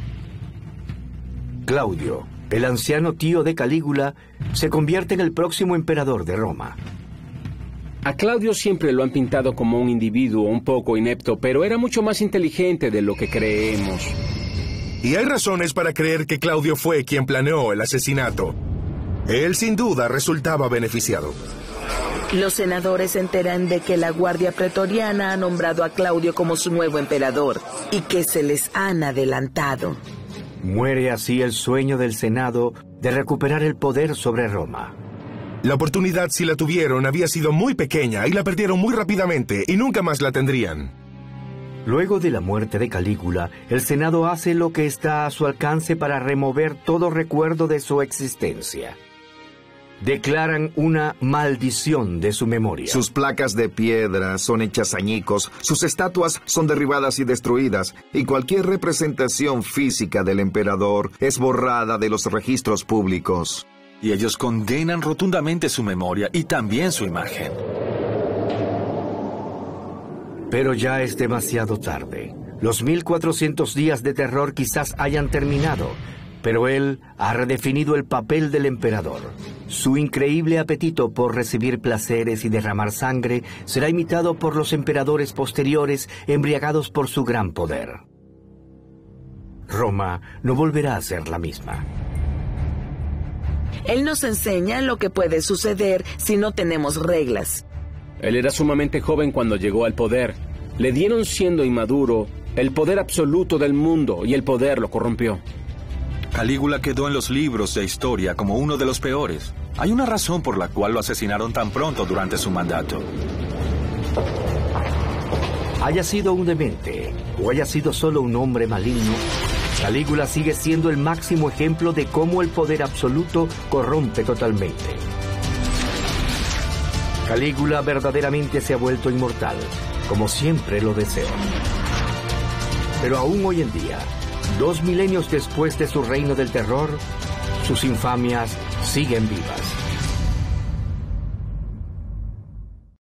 Claudio, el anciano tío de Calígula, se convierte en el próximo emperador de Roma. A Claudio siempre lo han pintado como un individuo un poco inepto, pero era mucho más inteligente de lo que creemos. Y hay razones para creer que Claudio fue quien planeó el asesinato. Él sin duda resultaba beneficiado. Los senadores se enteran de que la Guardia Pretoriana ha nombrado a Claudio como su nuevo emperador y que se les han adelantado. Muere así el sueño del Senado de recuperar el poder sobre Roma. La oportunidad, si la tuvieron, había sido muy pequeña y la perdieron muy rápidamente y nunca más la tendrían. Luego de la muerte de Calígula, el Senado hace lo que está a su alcance para remover todo recuerdo de su existencia. Declaran una maldición de su memoria. Sus placas de piedra son hechas añicos, sus estatuas son derribadas y destruidas, y cualquier representación física del emperador es borrada de los registros públicos. Y ellos condenan rotundamente su memoria y también su imagen. Pero ya es demasiado tarde. Los 1400 días de terror quizás hayan terminado, pero él ha redefinido el papel del emperador. Su increíble apetito por recibir placeres y derramar sangre será imitado por los emperadores posteriores, embriagados por su gran poder. Roma no volverá a ser la misma. Él nos enseña lo que puede suceder si no tenemos reglas. Él era sumamente joven cuando llegó al poder. Le dieron, siendo inmaduro, el poder absoluto del mundo y el poder lo corrompió. Calígula quedó en los libros de historia como uno de los peores. Hay una razón por la cual lo asesinaron tan pronto durante su mandato. Haya sido un demente o haya sido solo un hombre maligno, Calígula sigue siendo el máximo ejemplo de cómo el poder absoluto corrompe totalmente. Calígula verdaderamente se ha vuelto inmortal, como siempre lo deseó. Pero aún hoy en día, 2 milenios después de su reino del terror, sus infamias siguen vivas.